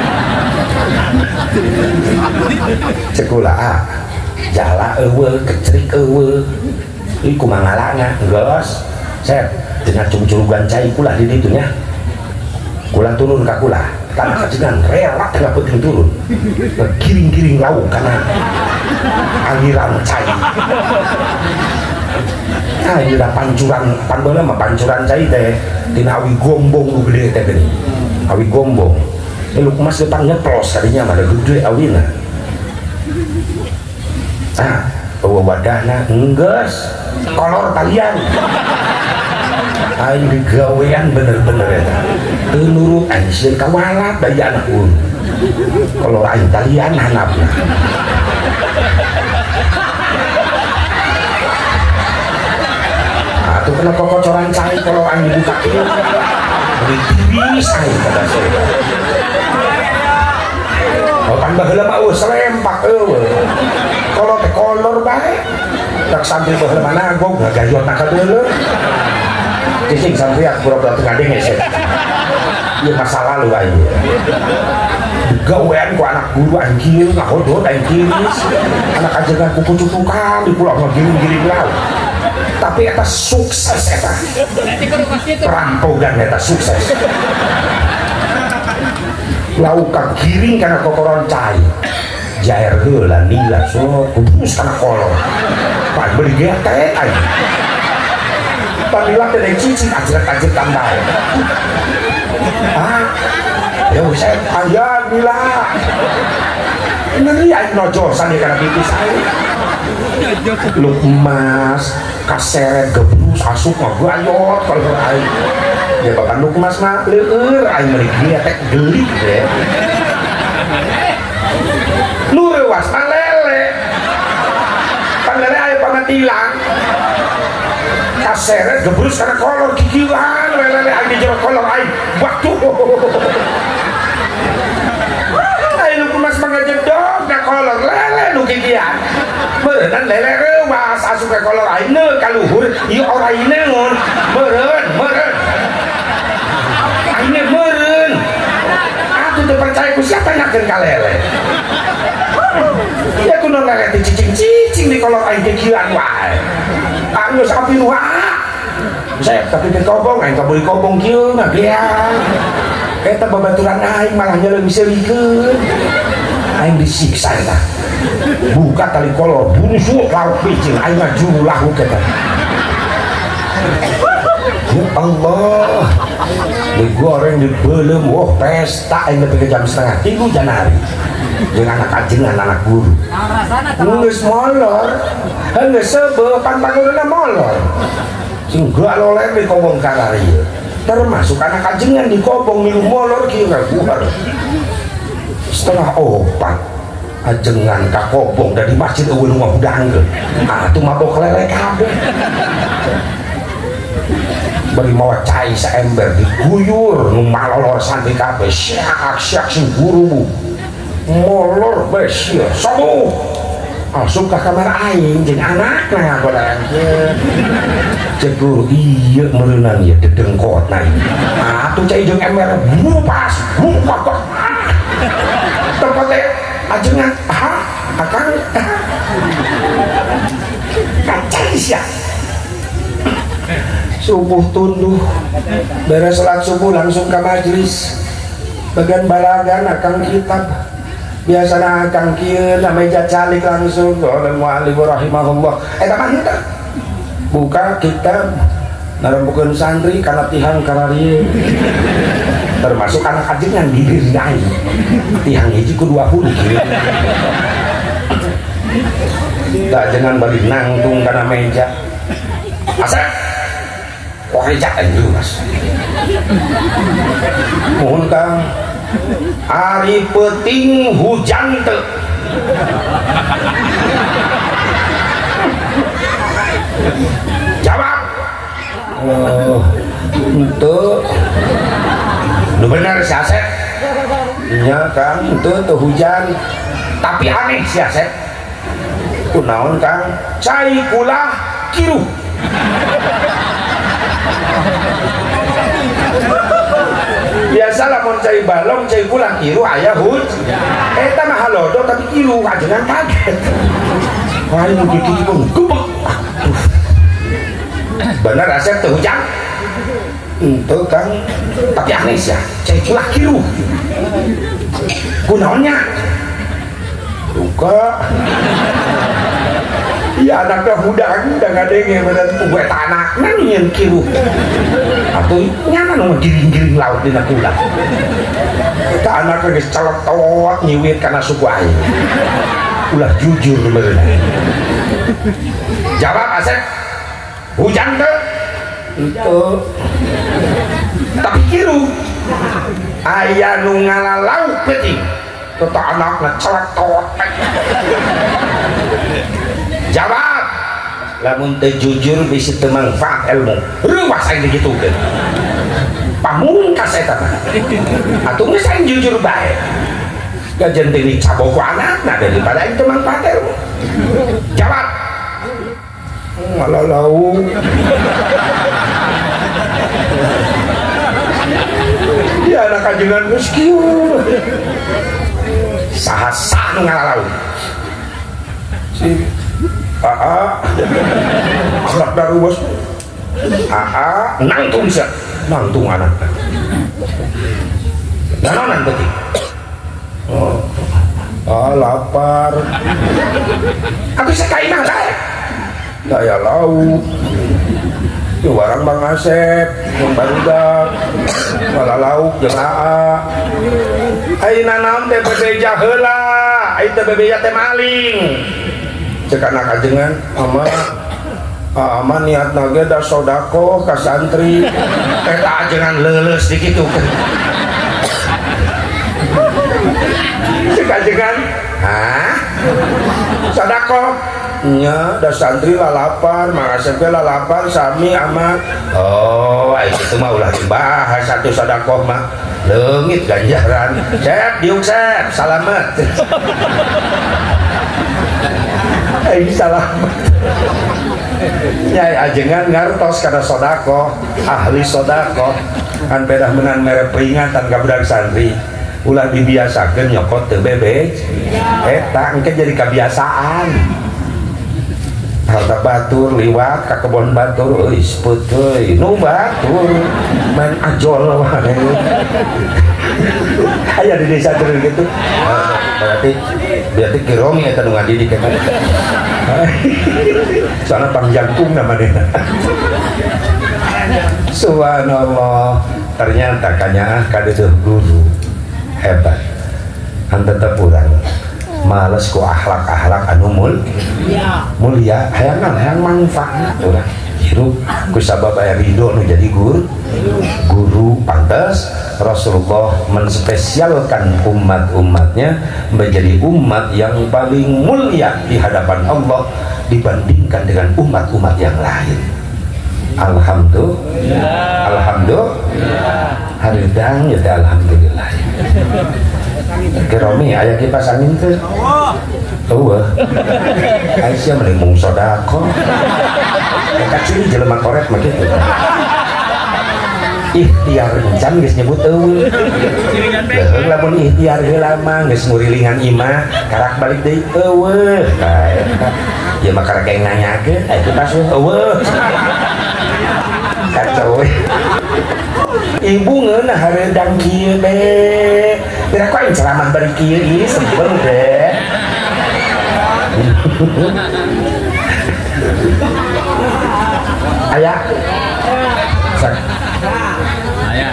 cek kulah ah jala eueuh kecrik eueuh ieu kumaha ngalana geus set cenah cung-culugan cai kulah di ditu nya kulah turun ka kulah tanah kajengan rela tengah peuting turun giring-giring lauk kana aliran cai ah ini udah pancuran panbala mah pancuran cai teh tina awi gombong nu gede teh geuning awi gombong ini lu emas depan nyeplos tadinya mah ada gede awina ah bawa wadahna enggeus kolor talian aing digawean bener-bener eta teu nurut aing sieun kawalat dari anak ulun kolor aing talian hanapna atuh kena kokocoran cai kalau aing dibuka ieu beri tiris aing kada saya pan baheula mah eueuh serempak eueuh kalau teh kolor bae tak sambil baheula mah nagog ngagayotna ka deuleu cicing sampean pura-pura teu ngadenge saya ieu masa lalu aing gawean ku anak guru anjir ngahodot aing tiris anak ajengan kuku cutukan di pulau ngiring-giring laut tapi eta sukses eta perampogan eta sukses lauk kagiring karena kokoron cai jair heula nila so kubus kana kolor pan beli gete aja pan nila teh cicing ajret-ajret tambah ah ya saya panjang nila ini aing nojosan kana pipis aing lu emas kaseret gebrus asup mah gayot kalau aing ya bapak lu emas mah leur aing meuli dia teh gelik ya lu rewas mah lele pan lele aya pamatilang kaseret gebrus karena kolor kikilan lele aing di jero kolor aing waktu aing lu emas mah ngajedog na kolor lele nu kikian meureun lele rewas asup ka kolor aing neuh ka luhur ieu ora ineun meureun meureun aing meureun atuh teu percaya ku siapa nyakeun ka lele ya kudu lele teh cicing-cicing di kolor aing kikian wae anu sapi nu saya tapi ke kobong aing ka beuli kobong kieu mah geang eta babaturan aing malah nyeuleung seurikeun aing disiksa eta buka tali kolor busuk lauk picing aing mah juru lauk eta ya Allah digoreng dibeulem wah pesta aing nepi ka jam setengah tilu janari jeung anak ajengan anak guru geus molor geus seubeuh pan panggurna molor sing galoleh di kobong kararieu termasuk anak ajengan di kobong milu molor kieu ngaguar setengah opat ajengan ka kobong dari masjid eueuh nu budangkeun atuh mabok lele kabeh bari mawa cai saember diguyur nu malolor santri kabeh syak syak sing guru molor bes ya sobo asup ka kamar aing jeung anakna ngagodakeun cek guru ieu meureunan ieu dedengkotna atuh cai jeung ember bupas bupas tempat teh ajengan ah akang kacai sia subuh tunduh beres salat subuh langsung ke majelis bagian balagan akang kitab biasana akang kieu na meja calik langsung oleh muallim rahimahullah eta mah henteu buka kitab narembukeun santri kana tihang kararieu termasuk anak ajengan di diri aing tihang hiji ku dua puluh tak jangan balik nangtung kana meja asep wah ejak anjing mas mohon kang ari peuting hujan teu jawab oh henteu nu bener si Asep nya kang henteu teu hujan tapi aneh si Asep kunaon kang cai kulah kiruh biasa lamun cai balong cai kulah kiruh aya huj eta mah halodo tapi kiruh ajengan kaget wah ini kitu pun gubek bener Asep teu hujan henteu kang tapi aneh ya cai kulah kiruh kunaonnya duka iya anaknya hudang udah ngadenge bener gue tanah nanya kiruh atau nyaman mau giring-giring laut di nakulah kita anaknya geus colot-colot nyiwit karena suku aing ulah jujur bener jawab Asep hujan tuh itu tapi kiruh aya nu ngalalau peuting tetap anaknya colot-colot jawab lamun teu jujur bisa teu manfaat ilmu reuwas aing digitukeun pamungkas eta mah atuh geus aing jujur bae gajen teh dicabok ku anakna daripada aing teu manfaat ilmu jawab ngalalau ya anak kajengan geus kieu saha sah nu ngalalau si Aa anak daru bos Aa nangtung bisa nangtung anak nanonan tadi oh ah lapar aku sekain ada daya lauk itu barang Bang Asep yang barudak malah lauk jeung Aa ayeuna naon teh bebeja heula ayeuna teh bebeja teh maling cek anak ajengan ama ama niat nage da sodako ka santri eta ajengan leuleus dikitu cek ajengan hah sodako nya da santri lalapan mangasep lalapan sami ama oh itu mah ulah dibahas satu sodako mah leungit ganjaran sep diuk sep salamet ai salamet nyai ajengan ngartos karena sodako ahli sodako kan bedah menan mere peringatan ka budak santri ulah dibiasakeun nyokot teu bebej eta engke jadi kebiasaan harta batur liwat ka kebon batur euy sepeut euy nu batur main ajol wae aya di desa teu gitu berarti berarti kiromi eta nu ngadidik eta soalnya pang jangkung namanya subhanallah ternyata kanya kadeuh guru hebat han tetep urang males ku akhlak-akhlak anu mul mulia hayangan hayang manfaat urang hirup ku sabab aya ridho nu jadi guru guru pantas Rasulullah menspesialkan umat-umatnya menjadi umat yang paling mulia di hadapan Allah dibandingkan dengan umat-umat yang lain. Alhamdulillah alhamdulillah haridang ya alhamdulillah keromi aya kipas angin teh eueuh Aisyah mending mung sodako kacili jelema korek mah kitu ikhtiar encan geus nyebut eueuh leuh lamun ikhtiar heula mah geus ngurilingan imah karak balik deui eueuh ka eta ieu mah karek nanyakeun aya kipas eueuh kacau ibu ngeunah hareudang kieu be beda kok yang ceramah bari kieu ieu sempurna deh aya sak aya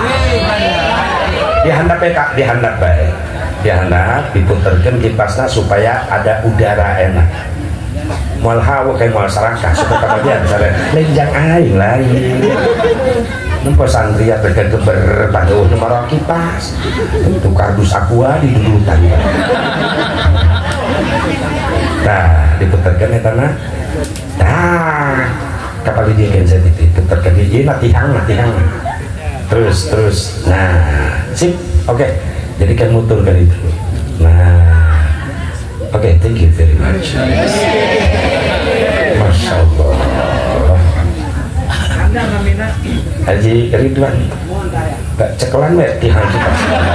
dihandap ya kak dihandap bae dihandap diputerkeun kipasna supaya ada udara enak moal hawa kayak moal sarakah supaya kabagian misalnya lenjang aing lain nempo santri ya bergeber panduh nomor kipas itu kardus aqua di dulu tadi nah diputerkan ya tanah nah kapal dia kan saya diputerkan ini natihang natihang terus terus nah sip oke okay. Jadi kan muturkan itu nah oke okay, thank you very much Masya Allah Haji Ridwan gak cekelan ya tihang kita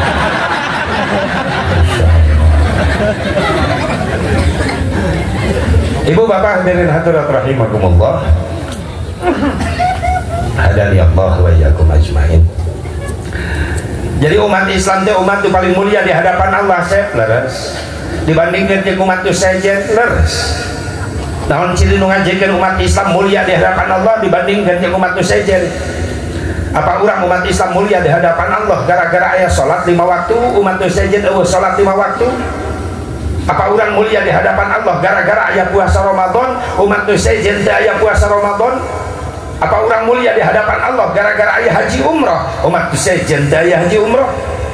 Ibu bapak hadirin hadirat rahimakumullah hadani Allah wa iyyakum ajmain. Jadi umat Islam itu umat itu paling mulia di hadapan Allah sep leres dibandingkan dengan umat itu sejen leres. Namun ciri nu ngajekeun umat Islam mulia di hadapan Allah dibandingkan dengan umat itu sejen. Apa orang umat Islam mulia di hadapan Allah gara-gara aya salat lima waktu umat itu sejen eueuh salat lima waktu? Apa orang mulia di hadapan Allah gara-gara aya puasa Ramadan umat itu sejen teu aya puasa Ramadan? Apa orang mulia di hadapan Allah gara-gara aya haji umroh umat itu sejen teu aya haji umroh?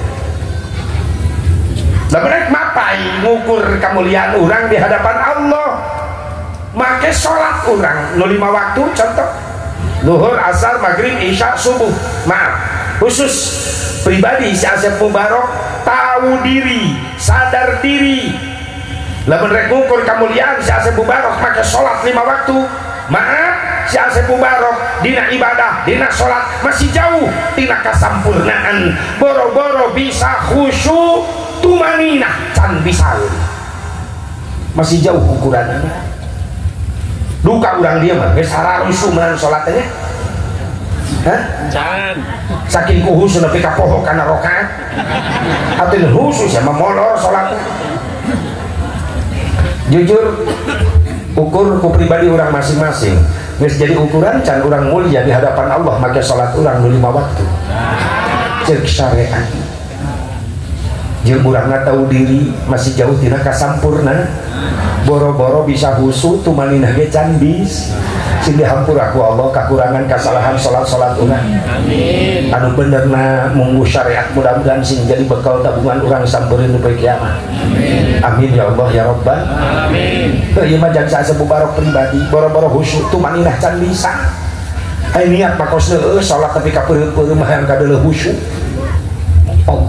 Lah bener mapai ngukur kemuliaan orang di hadapan Allah make sholat orang nu lima waktu contoh zuhur, asar, maghrib, isya, subuh. Maaf khusus pribadi si Asep Mubarok tahu diri, sadar diri. Lah bener ngukur kemuliaan si Asep Mubarok make sholat lima waktu. Maaf si Asep Mubarok dina ibadah, dina sholat masih jauh dina kasampurnaan. Boro-boro bisa khusyuk tumaninah can bisa masih jauh ukurannya. Duka urang dia mah geus hararusu meunang salatnya. Hah? Can. Saking kuhusu nepi ka poho kana rakaat. Atuh khusus ya molor salatnya. Jujur ukur ku pribadi orang masing-masing geus jadi ukuran can urang mulia di hadapan Allah make salat urang nu lima waktu. Cek syariat. jeung urang tahu diri masih jauh tina kasampurna boro-boro bisa husu tumaninah ge can bis sing dihampura ku Allah kakurangan kasalahan salat-salat urang amin anu benerna munggu syariat mudah-mudahan sing jadi bekal tabungan urang sampeureuh nu poe kiamat amin amin ya Allah ya Rabbal amin teu ieu mah jaksa sebubarok pribadi boro-boro husu tumaninah can bisa ai niat makos eueuh salat tapi ka peureuh-peureuh mah yang kadeuleuh husu oh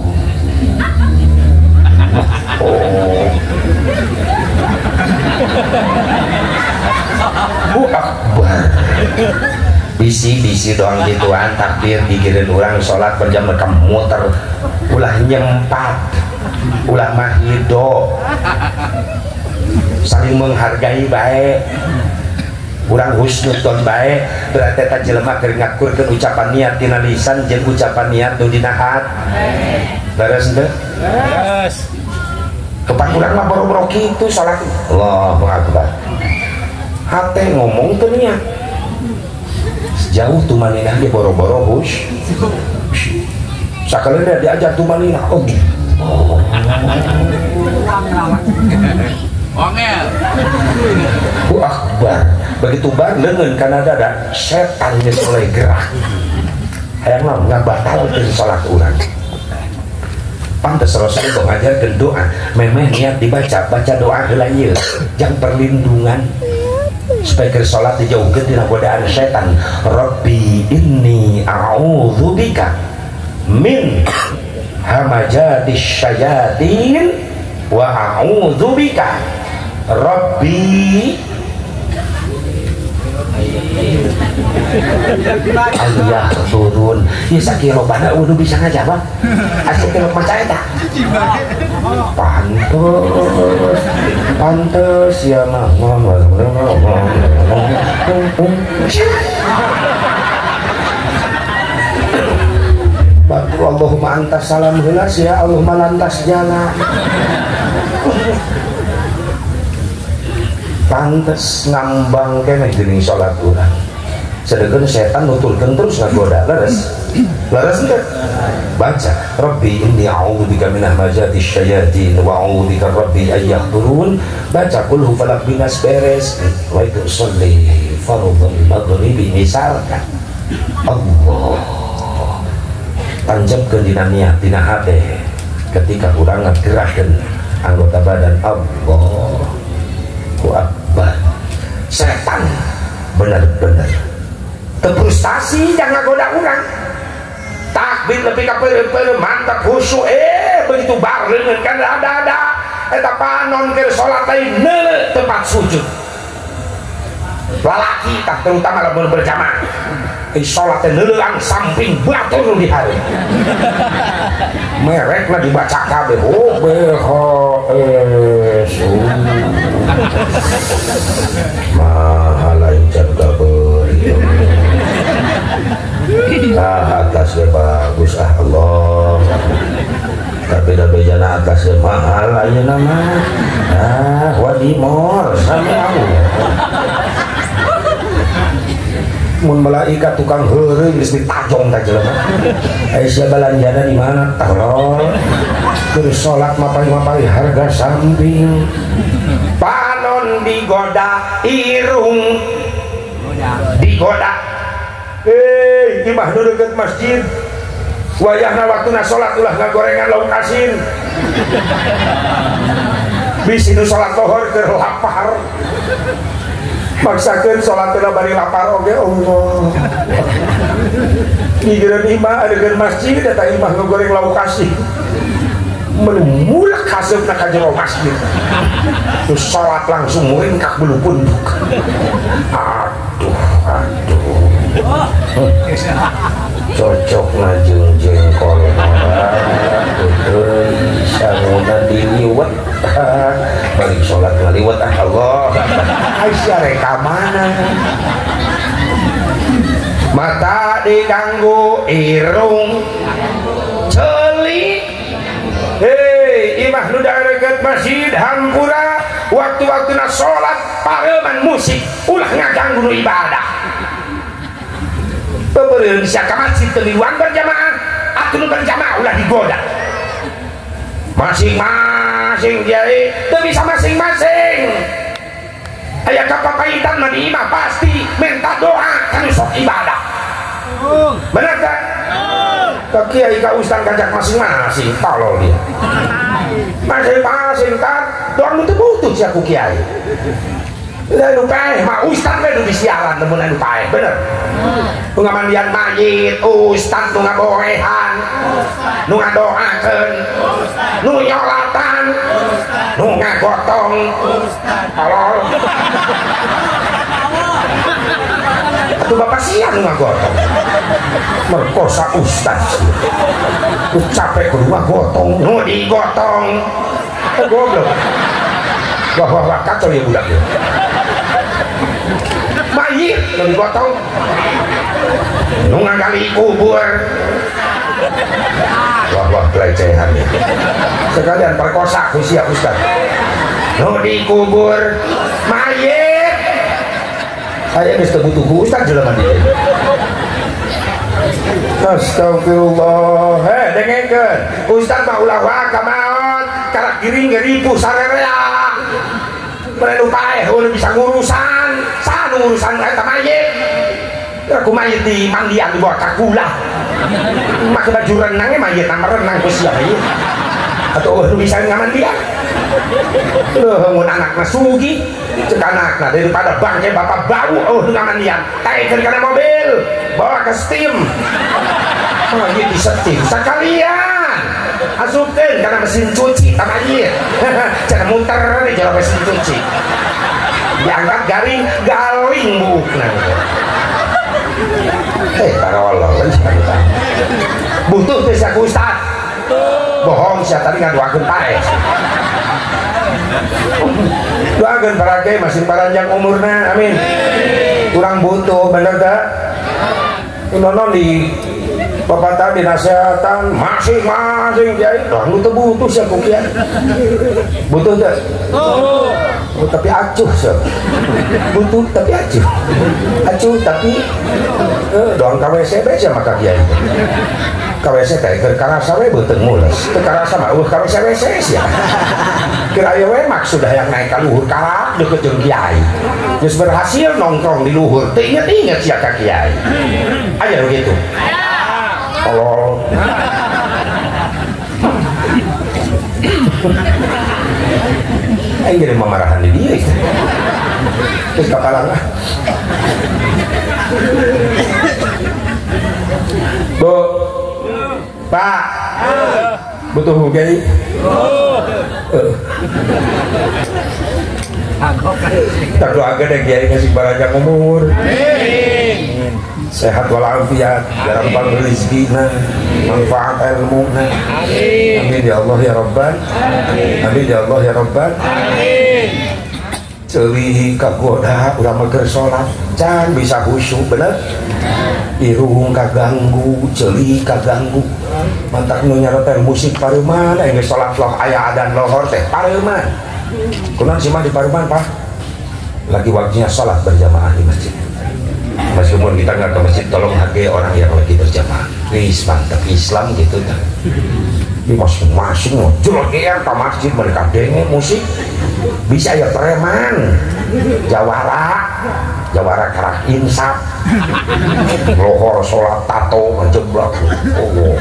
Bu Akbar bisi-bisi doang gituan takbir digireun urang salat berjam rekam muter ulah nyempat ulah mahido saling menghargai baik urang husnudon baik berarti eta jelema keur ngakurkeun ucapan niat tina lisan jeung ucapan niat nu dina hati beres henteu beres kepan urang mah boro-boro kitu salat Allahu Akbar hate ngomong teu niat jauh tumaninah ge boro-boro hus sakali dia diajar tumaninah oh Ongel Bu Akbar begitu bandeungeun kana dada setan geus mulai gerak hayang mah ngabatalkeun salat urang pantes Rasul itu ngajarkeun doa memeh niat dibaca baca doa heula ieu jang perlindungan supaya keur salat dijauhkeun tina godaan setan Rabbi inni a'udzubika min hamajatis syayatin wa a'udzubika Rabbi ayah turun ya sakira pada udah bisa ngajabah asal kira percaya tak pantes pantes ya mah Allahumma antas salam heula ya Allahumma lantas jalan pantes ngambang kene geuning salat urang sedangkan setan nutulkeun terus ngagoda leres leres henteu baca Rabbi inni a'udzubika min hamazatis syayatin wa a'udzubika Rabbi ay yahdurun baca qul hu falaq binas beres wa itu sholli fardhu maghribi misalkan Allah tanjepkeun dina niat dina hate ketika urang ngagerakkeun anggota badan Allah ku Akbar setan benar-benar terfrustasi jangan goda urang takbir lebih ke peureuh mantap khusyuk eh begitu barengan kan ada-ada eta panon keur salat teh neuleuh tempat sujud lalaki tak terutama lamun berjamaah eh salat teh neuleuang samping batur di hari merek lah dibaca kabeh oh B H S mahalain jaga beri ah atasnya bagus ah Allah tapi dah bejana atasnya mahal aja nama ah wadimor sama aku mun malaikat tukang heureuy geus ditajong ka jelema aya balanjana di mana tolol keur salat mapari-mapari harga samping panon digoda irung digoda eh imah nu deukeut masjid wayahna waktuna salat ulah ngagorengan lauk asin bisi nu salat zuhur keur lapar maksakeun salat teh bari lapar oge Allah pikiran imah adegan masjid eta imah ngagoreng lauk asin menulak hasilna ka jero masjid terus salat langsung muringkak bulu punduk aduh aduh cocok ngajeng jengkol teuy sanuna diliwet balik salat ngaliwet ah Allah aisyah rekamana mata diganggu irung celik hei imah nu deket masjid hampura waktu-waktuna salat pareman musik ulah ngaganggu nu ibadah pebeureun sia ka masjid teu liwang berjamaah atuh nu berjamaah ulah digoda masing-masing Kiai itu bisa masing-masing. Aya kapapaitan mah di imah pasti minta doa kan sok ibadah. Benar kan? Ke Kiai ke Ustaz ngajak masing-masing tolol dia. Masing-masing kan doa nu teu butuh sia ku Kiai. Lalu paeh mah Ustaz we nu disiaran nemun anu paeh bener. Nu ngamandian mayit Ustaz nu ngaborehan nu ngadoakeun nu nyolatan nu ngagotong tolol. Atuh bapak sia nu ngagotong merkosa Ustaz nu capek kudu ngagotong nu digotong goblok. Wah wah wah kacau ya budak ya. Mayit nu digotong nu ngagali kubur. Wah wah pelecehan ya. Sekalian perkosa ku sia Ustaz nu dikubur mayit. Saya geus teu butuh ku Ustaz jelema dieu. Astagfirullah. Heh dengekeun Ustaz mah ulah wae ka maot karak giring ribu sarerea. Merenu paeh ulah bisa ngurusan sanu urusan eta mayit. Aku mayit di mandian di bawah kakulah. Make baju renang mayit nama renang ku sia ieu. Atuh ulah bisa ngamandian. Loh mun anakna sugih cek anakna daripada bangke bapak bau oh ngamandian taekeun kana mobil bawa ke steam. Oh ieu disetim sakalian asupkeun kana mesin cuci ta mayit. Cenah muter di jero mesin cuci. Diangkat garing galing bukna. Eh tarawallah butuh teh sia ku Ustaz. Bohong sia tadi ngaduakeun paeh. Doakeun para kiai masih panjang umurna amin. Kurang butuh bener tak? Nonon di babatan di nasihatan masing-masing kiai dah nu teu butuh sia ku kiai. Butuh teh? Oh, tapi acuh sia. Butuh tapi acuh. Acuh tapi eh doang K W C be sia maka kiai. K W C teh keur karasa we beuteung mules. Teu karasa mah eueuh K W C W C sia. Kira aya we maksud hayang naik ka luhur karak deukeut jeung kiai. Geus berhasil nongkrong di luhur teu inget-inget sia ka kiai. Aya begitu. Tolol. Aing jadi memarahan di dia. Terus kapalan lah. Bu, Pak, butuh kiai. Tak doakan deh kiai ngasih barajak umur, sehat walafiat, gampang rezekinya, manfaat ilmunya. Amin ya Allah ya Rabbal. Amin ya Allah ya Rabbal. Ceuli kagoda udah mager sholat can bisa khusyuk bener. Irung kaganggu, ceuli kaganggu. Mantak nu nyaretan musik pareuman aya sholat loh aya adan lohor teh pareuman. Kunaon sih mah di pareuman Pak? Lagi waktunya sholat berjamaah di masjid. Meskipun kita nggak ke masjid, tolong hargai orang yang lagi berjamaah. Wis mantap Islam gitu kan. Di masing-masing mau jolger ke masjid mereka denge musik. Bisa ya preman, jawara, jawara karak insaf, lohor sholat tato menjeblak. Oh,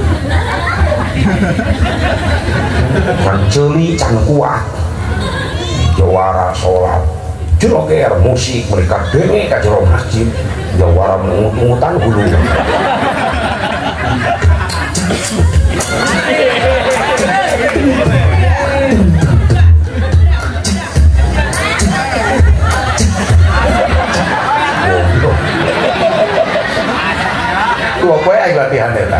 mencuri can kuat, jawara sholat. Jroger musik mereka denge ka jero masjid jawara mengut-ngutan hulu. Dua poe aing latihan eta.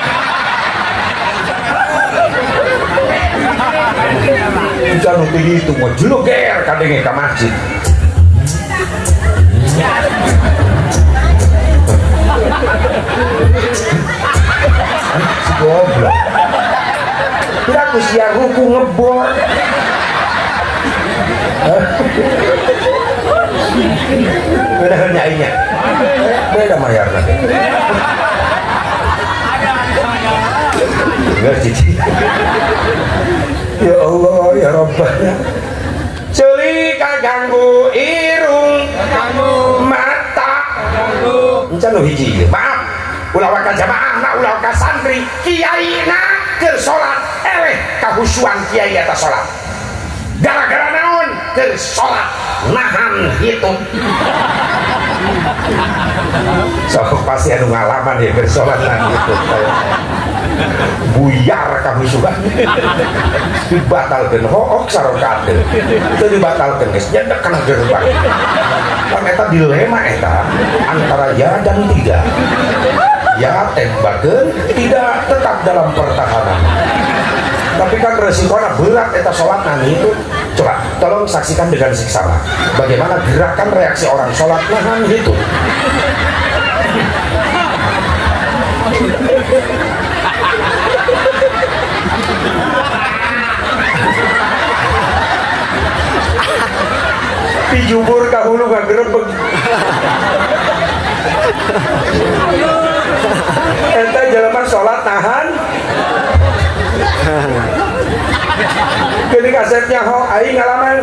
Jangan tinggi itu mau jloger kadenge ka masjid. Si goblok. Tidak aku siang ruku ngebor. Beda nyainya. Beda mayarna. enggak cici. Ya Allah ya Rabbana. Ceuli kaganggu irung, kaganggu mata, kaganggu. Encan nu hiji. Maaf. Ulah ka jamaah na ulah ka santri kiai na keur salat eleh kahusuan kiai eta salat. Gara-gara naon keur salat nahan hitung. Sok pasti anu ngalaman ya keur salat nahan hitung. Buyar kahusuan. Dibatalkeun hook sarokat teu dibatalkeun geus nyedek kana gerbang. Pan eta dilema eta antara ya dan tidak. Ya tembakeun tidak tetap dalam pertahanan. Tapi kan resikonya berat eta sholat nanti itu. Coba tolong saksikan dengan seksama bagaimana gerakan reaksi orang sholat nahan itu. Dijubur ka hulu gak gerebek. Eta jelema sholat nahan. Gini kasetnya ho, aing ngalaman.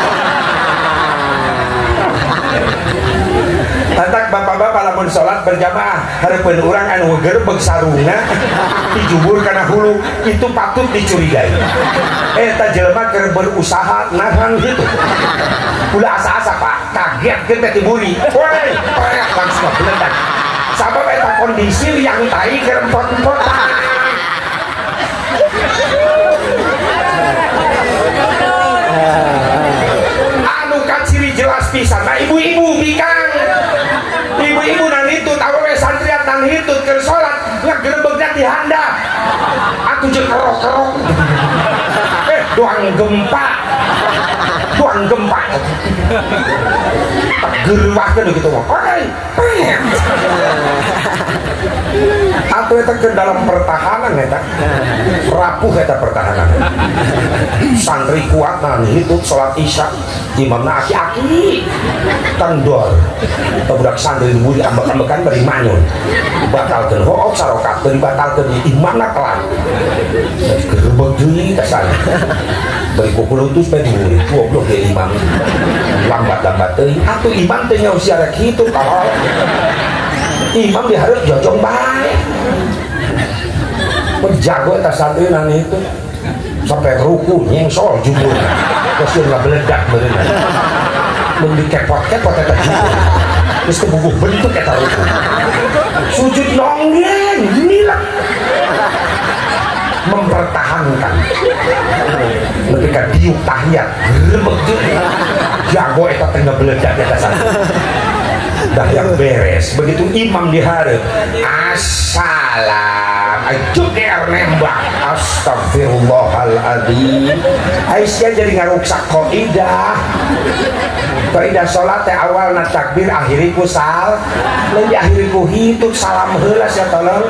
Antak bapak-bapak lamun sholat berjamaah hareupeun urang anu gerebeg sarungna dijubur kana hulu itu patut dicurigai. Eta jelema keur berusaha nahan gitu. Ulah asa-asa Pak, kaget geus teh tiburi. Woi, perak langsung beledak. Sabab eta kondisi yang tai keur empot-empotan. Anu kan ciri jelas pisan nah ibu-ibu bikang ibu-ibu nan itu tahu we santriat nan hitut keur salat ngagerebegna di handap atuh jeung kerok-kerok eh doang gempa doang gempa tak gerwahkeun gitu mah oi atau eta ke dalam pertahanan eta rapuh eta pertahanan santri kuat nan hitut salat isya imamna aki-aki tandor budak santri nu diambek-ambekan bari manyun batalkeun hook sarokat teu dibatalkeun imamna kelan gerebeg deui ka sana bari kukuleutus bae diuri goblok ge imam lambat-lambat teuing atuh imam teh nyaho sia rek kitu tolol imam dihareup jojong bae penjago eta santri nan itu sampai ruku nyengsol jumur terus dia nggak beledak berenang belum dikepot-kepot eta jumur terus kebubuh bentuk eta ruku sujud nonggeng nilak mempertahankan ketika diuk tahiyat gerebek jago eta tengah beledak eta santri dah yang beres begitu imam dihareup assalam ajuk der nembak astagfirullahaladzim Aisyah jadi ngaruksak qaidah qaidah sholat teh awalna takbir akhiri ku sal lain diakhiri ku hitut salam heula sia tolong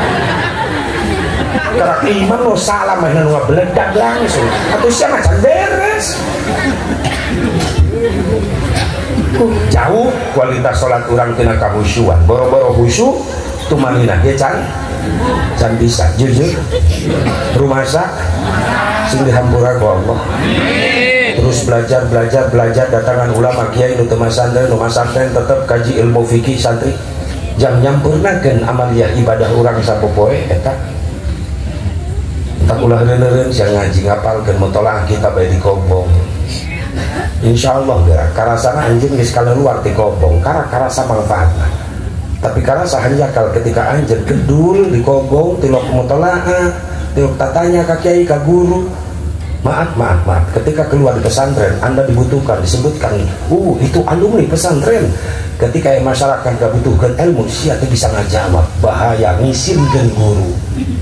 karak imam nu salam mah nu ngabeledak langsung atuh sia macan beres jauh kualitas sholat orang kena kahusyuan boro-boro khusyuk tumaninah ya can can bisa jujur rumah sak sing dihampura ku Allah terus belajar belajar belajar datangan ulama kiai nu teu masantren nu masantren tetep kaji ilmu fikih santri jam nyampurnakeun amalia ibadah urang sapopoe eta tak ulah neureun sia ngaji ngapalkeun mutolaah kita bae di kobong. Insya Allah gerak karasana anjing geus kaleluar ti kobong karena karasa manfaatna tapi karasa hanjakal ketika anjing gedul di kobong tilok mutolaah tilok tatanya ka kiai ka guru maaf maaf maaf ketika keluar di pesantren anda dibutuhkan disebutkan uh itu alumni pesantren ketika masyarakat gak butuhkan ilmu sia teh bisa ngajawab bahaya ngisimkeun guru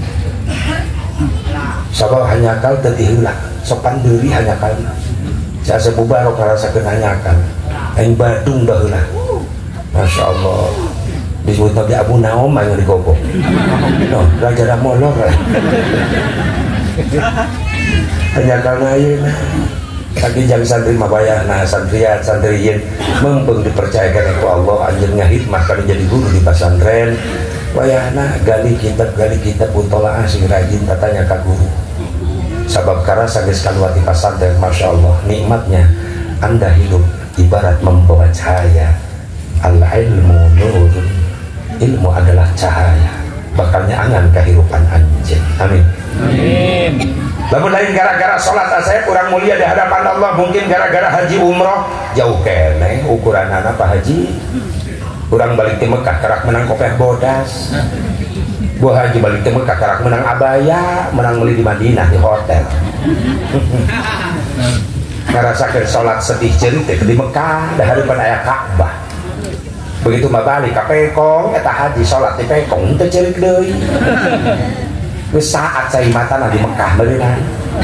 sabab hanyakal teu diheula sopan deuri hanyakal saya sebubarok karasa kenanyakan aing Badung dah lah Masya Allah disebut Nabi Abu Naom yang digobok no, Raja Ramolor hanya karena ayeuna tapi jang santri mabayah nah santriat santriyin mempeng dipercayakan oleh Allah anjeun ngahidmah kana jadi guru di pesantren wayahna gali kitab gali kitab utola sing rajin tatanya ka guru sabab karena sages kaluati pasantren. Masya Allah nikmatnya Anda hidup ibarat membawa cahaya. Al ilmu nurun, ilmu adalah cahaya bakalnya angan kehidupan anjing. Amin. Amin. Lamun lain gara-gara sholat saya kurang mulia di hadapan Allah, mungkin gara-gara haji umroh jauh kene ukuran anak Pak Haji. Kurang balik ke Mekah karak menang kopeh bodas. Bu Haji balik ke Mekah karak menang abaya, menang beli di Madinah di hotel. Ngarasakeun sholat sedih cerita di Mekah dah harapan aya Ka'bah. Begitu mah balik ka Pekong eta haji sholat di Pekong teu ceurik deui. Geus saat cai matana di Mekah beunang.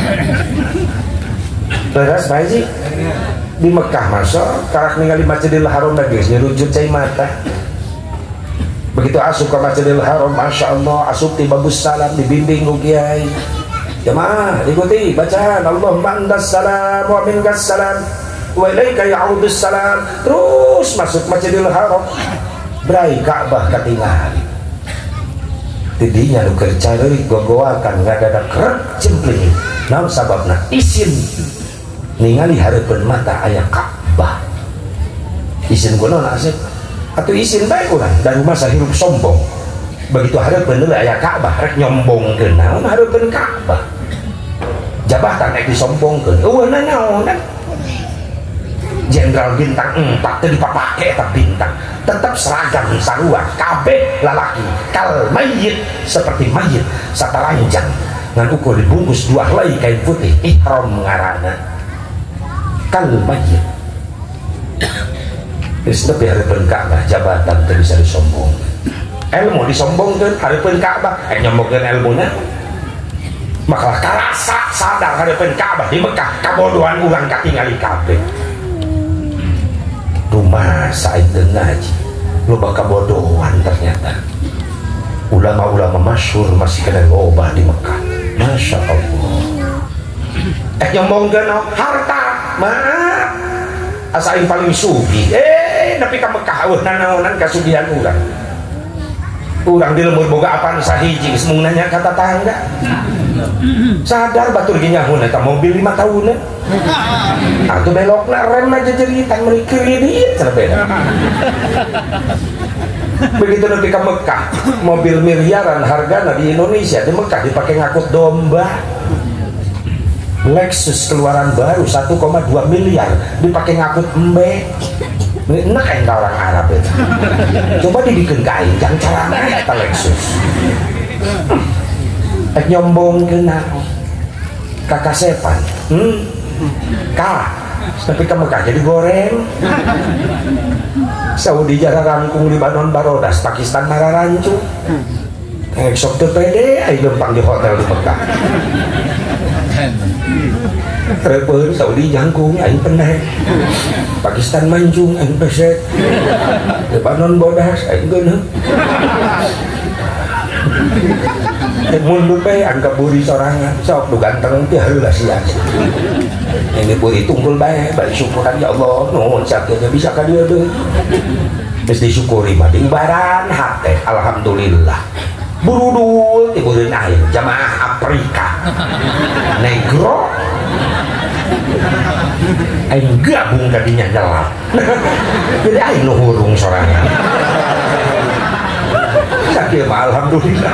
Terus Pak Haji di Mekah masuk karak ningali Masjidil Haram lagi nyerujut cai mata. Begitu asup ke Masjidil Haram, Masya Allah asup ti babus salam dibimbing ku kiai. Jamaah ikuti bacaan Allahumma antas salam wa minkas salam wa ilaika ya'udus salam. Terus masuk Masjidil Haram, berai Ka'bah katingali. Tidinya nu keur careuk gogoakan ngadadak krek cempling. Naon sababna? Isin ningali hareupeun mata aya Ka'bah. Isin kunaon asep? Atuh isin bae urang dan masa hirup sombong. Begitu hareupeun deui aya Ka'bah rek nyombongkeun naon hareupeun Ka'bah. Jabatan rek disombongkeun. Eueuh naon? Jenderal bintang empat teu dipapake eta bintang. Tetap seragam sarua kabeh lalaki kal mayit seperti mayit sataranjang ngan ukur dibungkus dua helai kain putih ihram ngaranna kal mayit. Geus teu hareupeun Ka'bah jabatan teu bisa disombong. Ilmu disombongkeun hareupeun Ka'bah eh nyombongkeun ilmuna. Maka karasa sadar hareupeun Ka'bah di Mekah kabodohan urang katingali kabeh. Rumah said ngaji loba kabodohan ternyata. Ulama-ulama masyhur masih kena loba di Mekah. Masya Allah. Eh nyombongkeun harta maaf asa aing paling sugih eh nepi ka Mekah eueuh nanaonan kasugihan urang. Urang di lembur boga apaan sahiji geus mung nanya ka tetangga. Sadar batur ge nyahun eta mobil lima tahunan. Atuh belokna rem aja jeritan meuli kredit cenah beda. Begitu nepi ka Mekah, mobil miliaran hargana di Indonesia di Mekah dipakai ngangkut domba. Lexus keluaran baru satu koma dua miliar dipakai ngangkut embe. Enak kan orang Arab itu. Coba dibikin kain jangan carana eta Lexus. Ek nyombong kena kakak sepan. Hmm. Kak, tapi kamu Mekah jadi goreng. Saudi jara rangkung Libanon barodas, Pakistan marah rancu. Ek sok teu pede ai lempang di hotel di Mekah. Terpeun Saudi jangkung aing peneh. Pakistan manjung aing pesek. Lebanon bodas aing geuneuh. Mundur bae angka buri sorangan sok nu ganteng teh heula sia. Ini buri tunggul bae bari syukuran ya Allah nuhun sakieu bisa ka dieu deui. Geus disyukuri mah diubaran hate alhamdulillah. Burudul ti beureun aing jamaah Afrika. Negro aing gabung ka dinya nyelap. Jadi aing nu hurung sorangan. Sakieu mah alhamdulillah.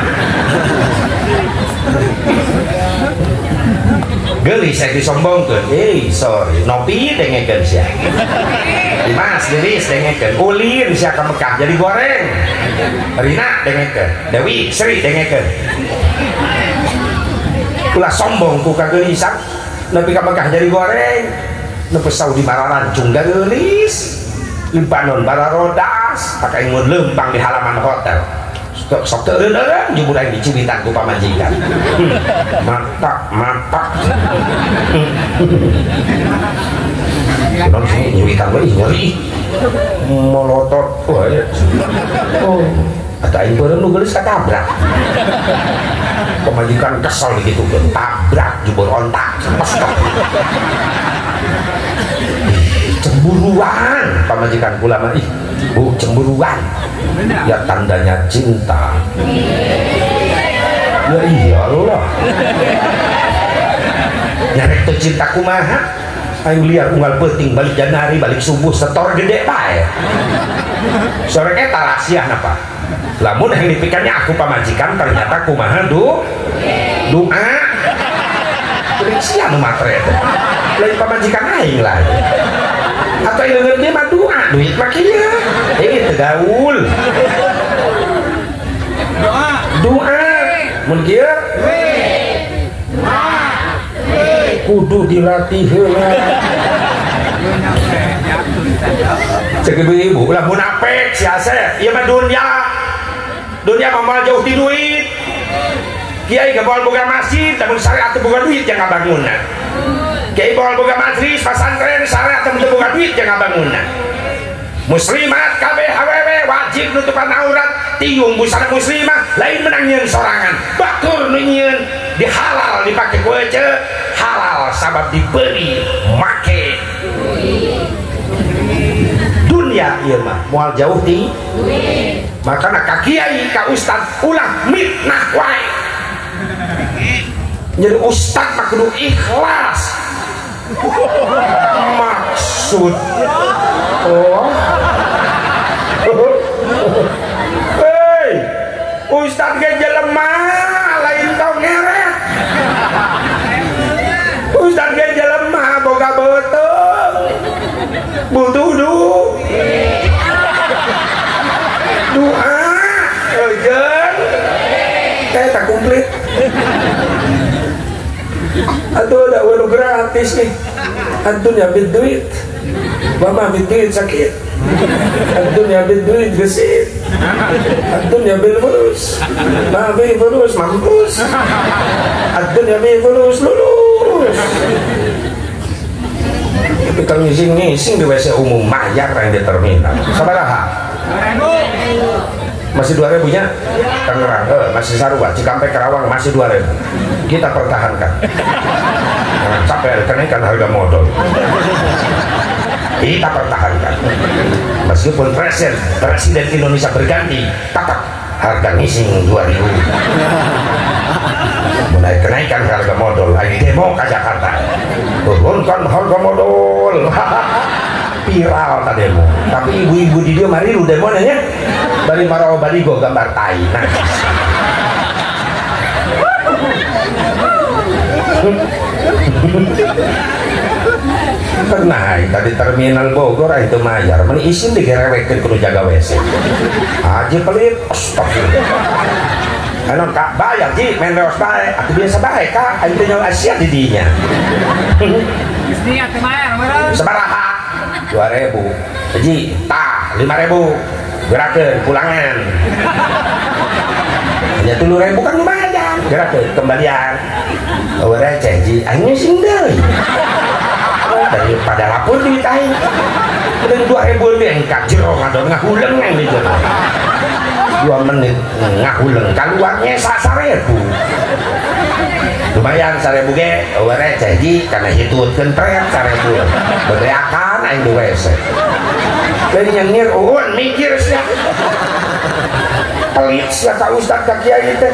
Gelis saya disombongkeun. Eh sorry nopi dengekeun sia. Dimas gelis dengekeun. Ulin sia ka Mekah jadi goreng. Rina dengekeun. Dewi Sri dengekeun. Ulah sombong ku kageulisan nepi ka Mekah jadi goreng. Nepi Saudi mararancung gelis. Libanon bararodas pakai ngun lempang di halaman hotel. Sok teureun-eureun nyebut aing dicibitan ku pamajikan. Matak matak. Non sing nyuwitan we nyeri. Molotot wae. Oh, atuh aing beureum nu geulis katabrak. Pamajikan kesel gitu kan tabrak jebur ontak. Cemburuan pamajikan kula mah, ih Bu cemburuan ya tandanya cinta. Ya iya lah nyarek tuh cinta kumaha ayo liar unggal penting balik janari balik subuh setor gede bae sore eta rahasia napa lamun yang dipikannya aku pamajikan ternyata kumaha du doa kuring sia nu matre lain pamajikan aing lah atau yang ngerti mah doa duit mah kieu ini tegaul doa doa mun kieu kudu dilatih heula cek ibu-ibu lah munafik si Asep ieu mah dunia dunia mah jauh ti duit kiai gak boleh boga masjid tapi syariat teu boga duit yang ngabangunna kiai boleh boga majelis pasantren syariat teu boga duit yang ngabangunna muslimat kabeh awewe wajib nutupan aurat tiung busana muslimah lain menang nyeun sorangan batur nu nyeun dihalal dipake ku ece halal sabab diberi make dunia ieu mah moal jauh ti makana ka kiai ka ustad ulah mitnah wae jadi ustad mah kudu ikhlas maksud oh hei ustad ge jelema lain tau ngeret ustad ge jelema boga beuteung butuh duit doa eujeun teh tak komplit atuh da wanu gratis nih adunya bid duit mama bid duit sakit adunya bid duit gesit adunya bil fulus ma bil fulus mampus adunya bil fulus lulus tapi kalau ngising-ngising di W C umum mayar yang di terminal sabaraha masih dua ribu nya Tangerang eh, masih Sarua Cikampek Karawang masih dua ribu kita pertahankan jangan sampai kenaikan harga modal kita pertahankan meskipun presiden presiden Indonesia berganti tetap harga ngising dua ribu mulai kenaikan harga modal lagi demo ke Jakarta turunkan harga modal viral tadi demo tapi ibu-ibu di dia mari lu demo nanya bari marau barigo gambar tai nah pernah tadi terminal Bogor itu mayar meni isin digerewekeun kudu jaga W C aja pelit astagfirullah anon kak bayar ji main reos bae aku biasa bae kak aing teh nyawa Asia di dinya sabaraha dua ribu ji tah lima ribu gerakeun pulangan hanya sepuluh ribu kan lumayan gerakeun kembalian orang janji aing sing deui daripada lapor duit aing dan dua ribu lebih engkak jero ngadon ngahuleng yang di jero dua menit ngahuleng keluarnya sarebu lumayan sarebu ge orang janji karena hitutkeun tret sarebu bebeakan aing di W C jadi nyengir uun mikir sia pelit sia ka ustad ka kiai teh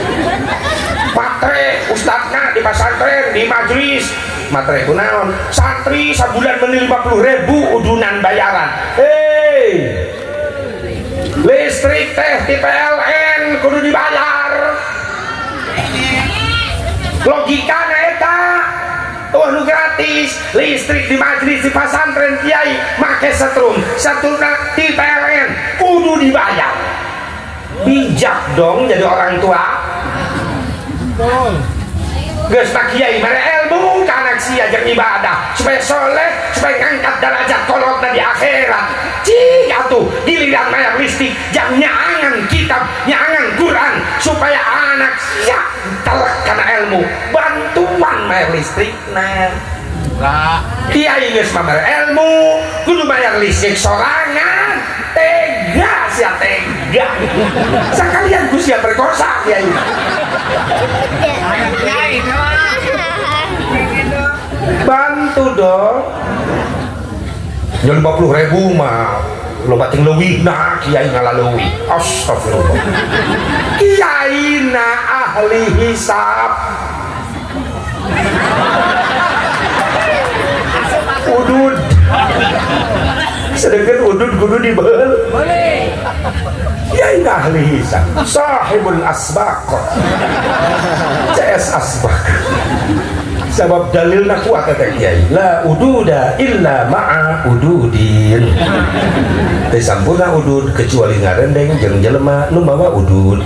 matre ustadna di pasantren di majelis matre kunaon santri sabulan meni lima puluh ribu udunan bayaran hei listrik teh di P L N kudu dibayar logikana eta tuh nu gratis listrik di majelis di pasantren kiai make setrum setuna di P L N kudu dibayar bijak dong jadi orang tua geus tak kiai mere ilmu ka anak sia jeung ibadah supaya soleh supaya ngangkat derajat kolotna di akhirat cing atuh giliran bayar listrik jang nyaangan kitab nyaangan Quran supaya anak sia telek kana ilmu bantuan bayar listrik nah kiai geus mah bayar ilmu kudu bayar listrik sorangan tega sia tega sekalian ku sia perkosa kiai bantuan bantu dong. Ya lima puluh ribu mah lo bating leuwih nah kiai ngalaleuwih. Astagfirullah. Kiai na ahli hisab. Udud. Sedangkan udud kudu dibeul. Boleh. Kiai na ahli hisab. Sahibul asbaq. C S asbaq. Sebab dalilna kuat kata kiai, la ududa illa ma'a ududin. Teu sampurna udud kecuali ngarendeng jeung jelema nu mawa udud.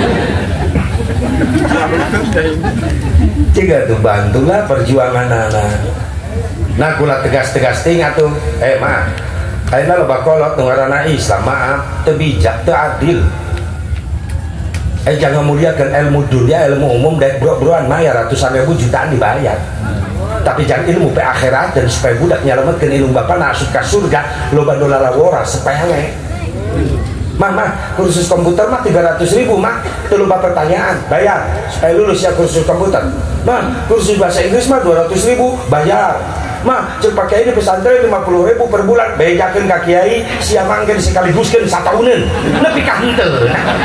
Ciga tuh bantulah perjuangan anak. Nah kula tegas-tegas ting atuh, eh mah, ayeuna loba kolot nu ngaranna Islam maaf teu bijak teu adil. Eh jangan muliakan ilmu dunia, ilmu umum dan bro-broan maya ratusan ribu jutaan dibayar. Tapi jangan ilmu pe akhirat dan supaya budak nyalametkeun ilmu bapak nasuk ka surga loba dolar wora sepele. Mah mah kursus komputer mah tiga ratus ribu mah teu loba pertanyaan bayar supaya lulus ya kursus komputer. Mah kursus bahasa Inggris mah dua ratus ribu bayar. Mah cek pakai ini pesantren lima puluh ribu per bulan bejakeun ka kiai sia mangkeun sekaliguskeun satahun nepi ka henteu.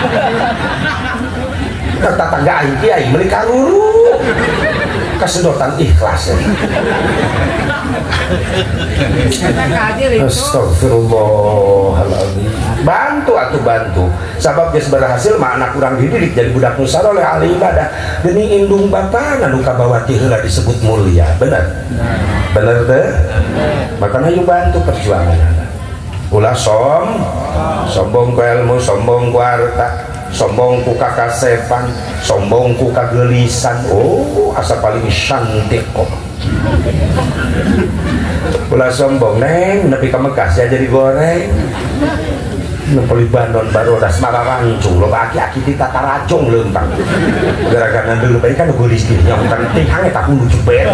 Kata tangga aing kiai meuli karuru kasedotan ikhlas. Astagfirullahaladzim. Bantu atuh bantu. Sabab geus berhasil mah anak urang dididik jadi budak nu saleh ahli ibadah. Geuning indung bapa anu kabawa ti heula disebut mulia. Bener? Bener teh? Makanya yuk bantu perjuangan. Ulah som, sombong ku ilmu, sombong ku harta, sombong ku kakasepan, sombong ku kagelisan. Oh, asa paling cantik kok. Ulah sombong neng, nepi ka Mekah saya jadi goreng. Nepeli Bandon baru das mararancung lo aki-aki di tata racung leuntang. Gara-gara dulu baik kan gue rizki yang penting hangat aku lucu ber.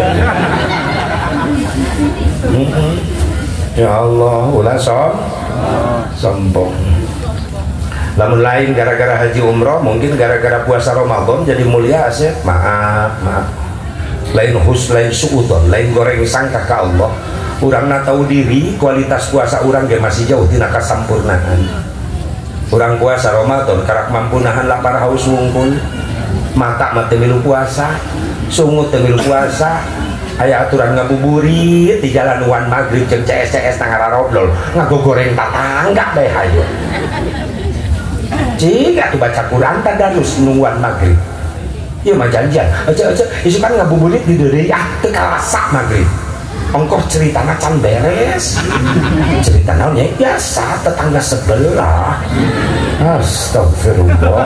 Ya Allah, ulah som, sombong. Lamun lain gara-gara haji umroh, mungkin gara-gara puasa Ramadan jadi mulia asyik. Maaf, maaf. Lain hus, lain suudon, lain goreng sangka ke Allah. Urang na tahu diri, kualitas puasa urang ge masih jauh tina kasampurnaan. Urang puasa Ramadan karak mampu nahan lapar haus wungkul. Mata mah teu milu puasa, sungut teu milu puasa. Aya aturan ngabuburit di jalan wan maghrib jeung C S C S nang ngarobrol ngagogoreng tatangga bae hayu. Cik atuh baca Quran tadarus nungguan maghrib. Ieu mah janjian. Aja-aja isu kan ngabuburit di deui ah teu karasa maghrib. Ongkoh cerita macan beres. Cerita naon nya biasa tetangga sebelah. Astagfirullah.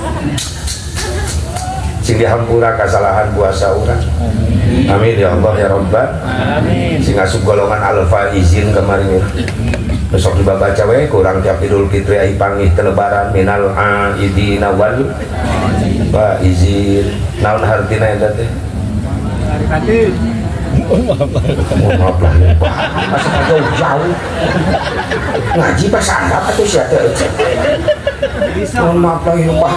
Sing dihampura kesalahan puasa urang. Amin ya Allah ya Rabbal. Amin. Sing asup golongan alfa izin kemarin. Besok dibaca we kurang tiap Idul Fitri ai pangih telebaran minal aidina wal wa izin. Naon hartina eta teh? Hari oh maaf lah lupa masa jauh-jauh ngaji pas anda atau siapa mohon maaf lah lupa.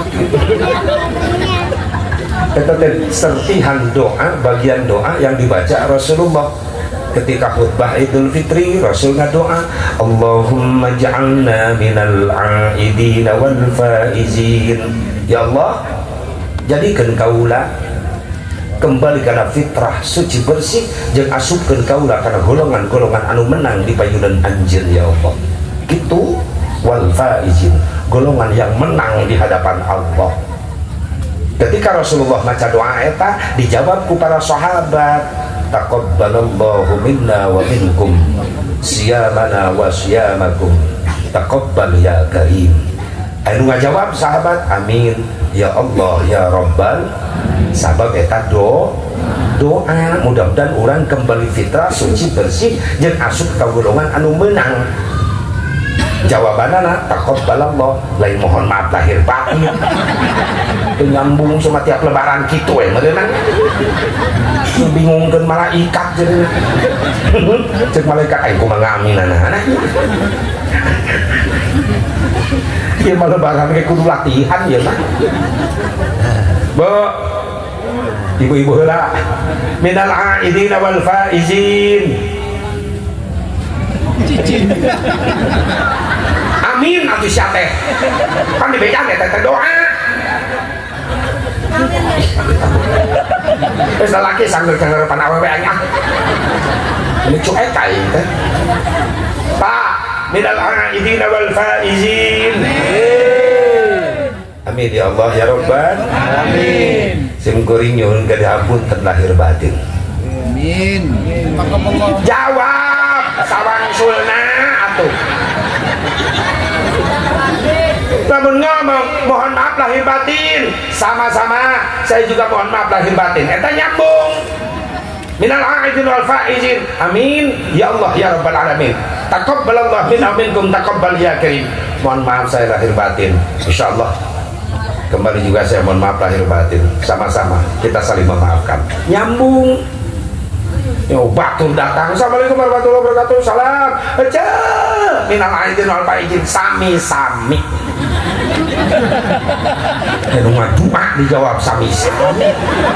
Itu sertihan doa, bagian doa yang dibaca Rasulullah ketika khutbah Idul Fitri. Rasul ngadoa Allahumma ja'alna minal aidina wal faizin. Ya Allah jadikan kaulah kembali karena fitrah suci bersih jeung asupkeun kaula kana golongan-golongan anu menang di payunan anjeun ya Allah. Gitu wal faizin, golongan yang menang di hadapan Allah. Ketika Rasulullah maca doa eta dijawab ku para sahabat, taqabbalallahu minna wa minkum siyamana wa siyamakum taqabbal ya karim. Anu ngajawab sahabat amin ya Allah ya Rabbal. Sabab eta do doa mudah-mudahan orang kembali fitrah suci bersih jeung asup ka golongan anu menang. Jawabanana taqabbalallah, lain mohon maaf lahir batin. Nyambung sama tiap lebaran kitu we meureunang. Bingungkeun malaikat jadi. Cek malaikat aing kumaha ngaminana. Ieu mah lebaran ge kudu latihan ieu mah. Bo ibu-ibu heula minal aidin wal faizin cicin amin atuh sia teh kan dibejan teh doa terus lelaki sanggul cenggerepan awewe anya ini cuek kai teh Pak minal aidin wal faizin amin ya Allah ya Rabbal amin sim kuring nyuhun ka dihampun terlahir batin amin jawab sawangsulna atuh namun ngomong mohon maaf lahir batin sama-sama saya juga mohon maaf lahir batin eta nyambung minal aidin wal faizin amin ya Allah ya Rabbal alamin taqabbalallahu minna minkum taqabbal ya karim mohon maaf saya lahir batin insyaallah kembali juga saya mohon maaf lahir batin sama-sama kita saling memaafkan nyambung yo batur datang assalamualaikum warahmatullahi wabarakatuh salam aja minal aidin wal faizin sami-sami anu ngadua dijawab sami-sami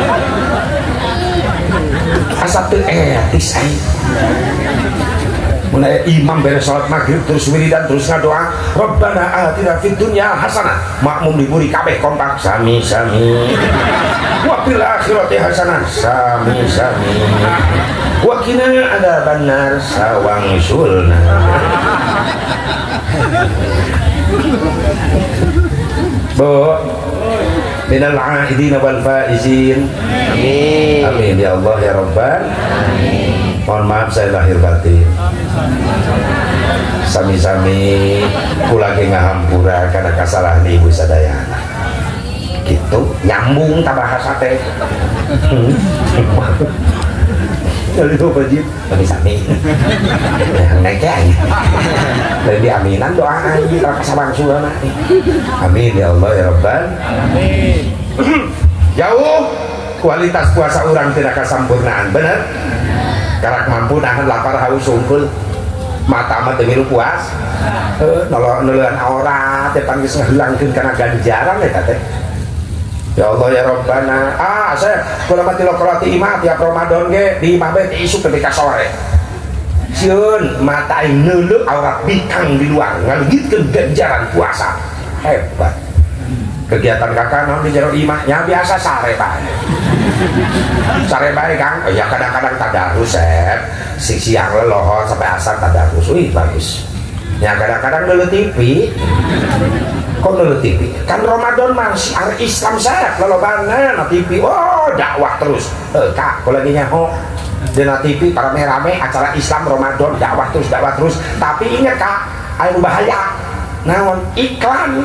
asa teu etis ai mun aya imam beres salat maghrib terus wiridan terus ngadoa Rabbana atina fid dunya hasanah makmum diburi kabeh kompak sami-sami wa fil akhirati hasanah sami-sami wa qina adzabannar sawangsulna Bu minal aidin wal faizin amin amin ya Allah ya Rabbal amin mohon maaf saya lahir batin sami-sami kula ge ngahampura karena kesalahan ibu sadayana gitu nyambung tak bahasa teh Lalu itu wajib sami-sami yang naik aja lebih aminan doa aja kalau kesabang sulam amin ya Allah ya Rabbal amin jauh kualitas puasa orang tidak kesempurnaan bener karak mampu nahan lapar haus sungkul mata mata milu puas nolok nolokan aurat depan bisa hilangkan karena ganjaran ya teh ya Allah ya Rabbana ah saya kalau mati lokolati imah tiap Ramadan ge di imah bae isu ketika sore sieun mata neuleuh aurat bikang di luar ngalugitkeun ganjaran puasa hebat kegiatan kakak naon di jero imahnya biasa sare bae sare bae Kang oh, ya kadang-kadang tadarus eh si siang lelohor sampai asar tadarus wih bagus ya kadang-kadang dulu T V kok dulu T V kan Ramadan masih ada Islam saya kalau banget na T V oh dakwah terus eh Kak kalau lagi nyaho di na T V para rame-rame acara Islam Ramadan dakwah terus dakwah terus tapi ingat Kak ayo bahaya naon iklan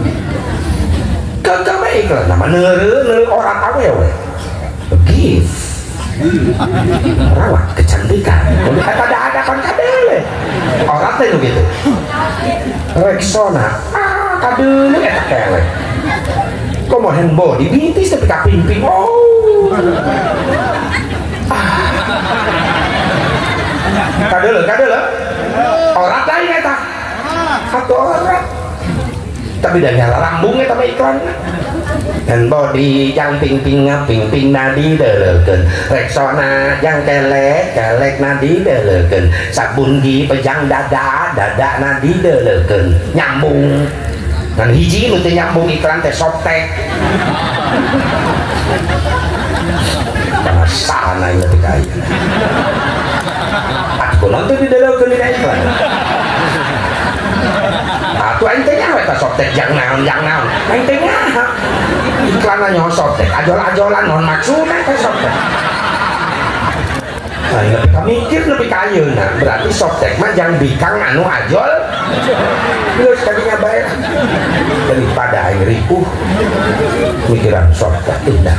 kagak mah iklan nama neure neure orang apa ya we gift rawat kecantikan ada ada kan kadele orang teh gitu Rexona ah kadele eta kele kok mau hand body bintis tapi kapimping oh ah kadele kadele orang lain eta satu orang tapi dah nyala lambungnya tapi iklannya dan body yang ping-ping ping-ping nadi delekeun Rexona yang kelek kelek nadi delekeun sabun gigi pejang dada dada nadi delekeun nyambung dan hiji nu teu nyambung iklan teh Softtek karena sana ieu teh kaya aku nonton di delekeun dina iklan atuh entenya we ta Softtek jang naon jang naon entenya iklan nanya Softtek ajol-ajolan non maksudnya kan Softtek nah lebih mikir lebih kayu nah berarti Softtek mah jang bikang anu ajol terus tadinya baik daripada air ripuh mikiran Softtek indah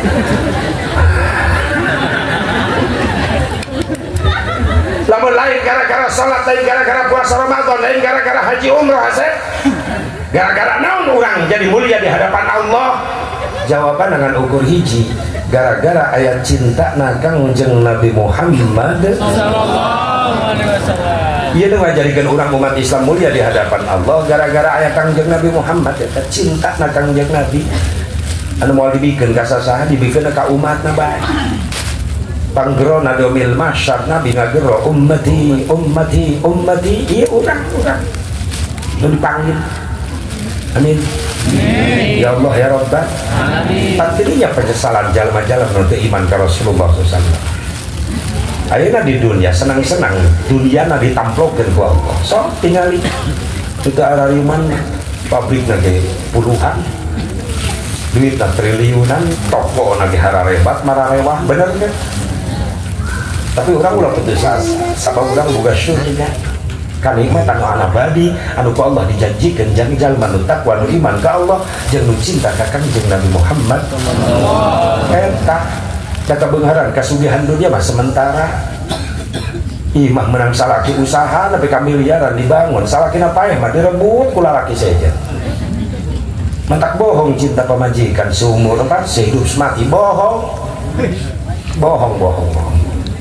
lamun lain gara-gara salat lain gara-gara puasa Ramadan lain gara-gara haji umrah asep gara-gara naon orang jadi mulia di hadapan Allah jawaban dengan ukur hiji gara-gara ayat cinta nakang jeung Nabi Muhammad sallallahu alaihi wasallam ieu nu ngajadikeun urang umat Islam mulia di hadapan Allah gara-gara ayat kang jeung Nabi Muhammad eta cinta nakang jeung Nabi anu mau dibikin kasasaha dibikin ka umat na bae panggero na domil masyar nabi ngagero ummati ummati ummati iya urang urang nu dipanggil amin ya Allah ya Rabbah amin pantirinya penyesalan jalma-jalma nu teu iman ka Rasulullah sallallahu alaihi wasallam ayeuna di dunia senang-senang dunia na ditamplokeun ku Allah sok tingali itu arariman pabrik nage puluhan duit na triliunan toko nage hararebat mararewah bener kan tapi orang ulah putus asa sabab orang boga syurga kanikmat anu anabadi anu ku Allah dijanjikeun jeung jalma nu takwa nu iman ka Allah jeung nu cinta ka Kangjeng Nabi Muhammad eta kata beungharan kasugihan dunia mah sementara imah menang salaki usaha tapi kamiliaran dibangun salaki paeh mah direbut ku lalaki saja mentak bohong cinta pemajikan seumur apa sehidup semati bohong bohong bohong bohong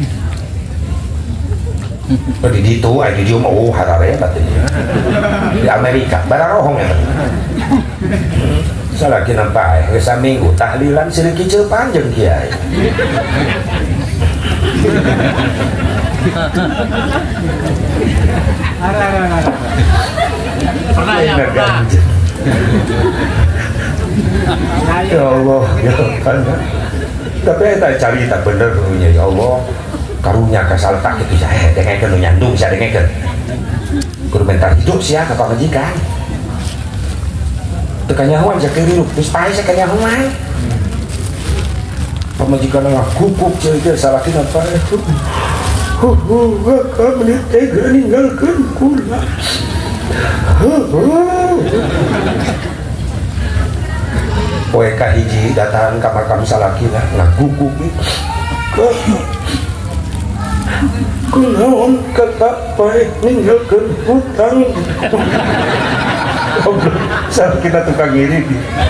di ditu ay di dieu oh harare batin di Amerika barang rohong ya salaki paeh geus saminggu tahlilan silih kiceu panjeung kiai pernah ya Pak ya Allah ya Allah tapi eta carita bener nya ya Allah karunya kasaltak itu saya dengekeun nu nyandung saya dengekeun kudu mental hidup sia ka pamajikan teu kanyahoan sakeuri geus pae sakanyahoan pamajikan ngakukuk ceuk teh salakina pae huh huh ka menit teh ninggalkeun kula poe kahiji datang ka makam salakina ngakukuk kunaon kata pae ninggalkeun hutang salakina tukang ngiri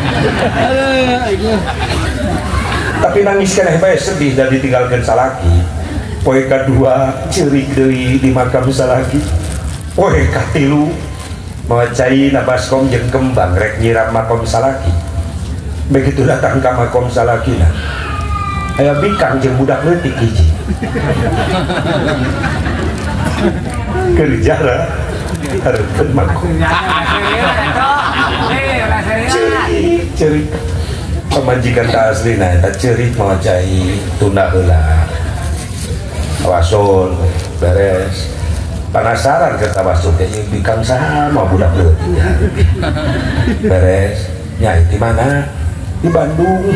tapi nangis keneh bae sedih dan ditinggalkan salaki poe kadua ceurik deui di makam salaki poe katilu mawacai na baskom jeung kembang rek nyiram makom salaki begitu datang ka makom salakina aya bikang jeung budak leutik hiji kerjara hareupeun makom cerik pemajikan ta aslina eta cerik mawacai tunda heula tawasul beres penasaran ke tawasul teh bikang saha mah budak leutik beres nyai di mana di Bandung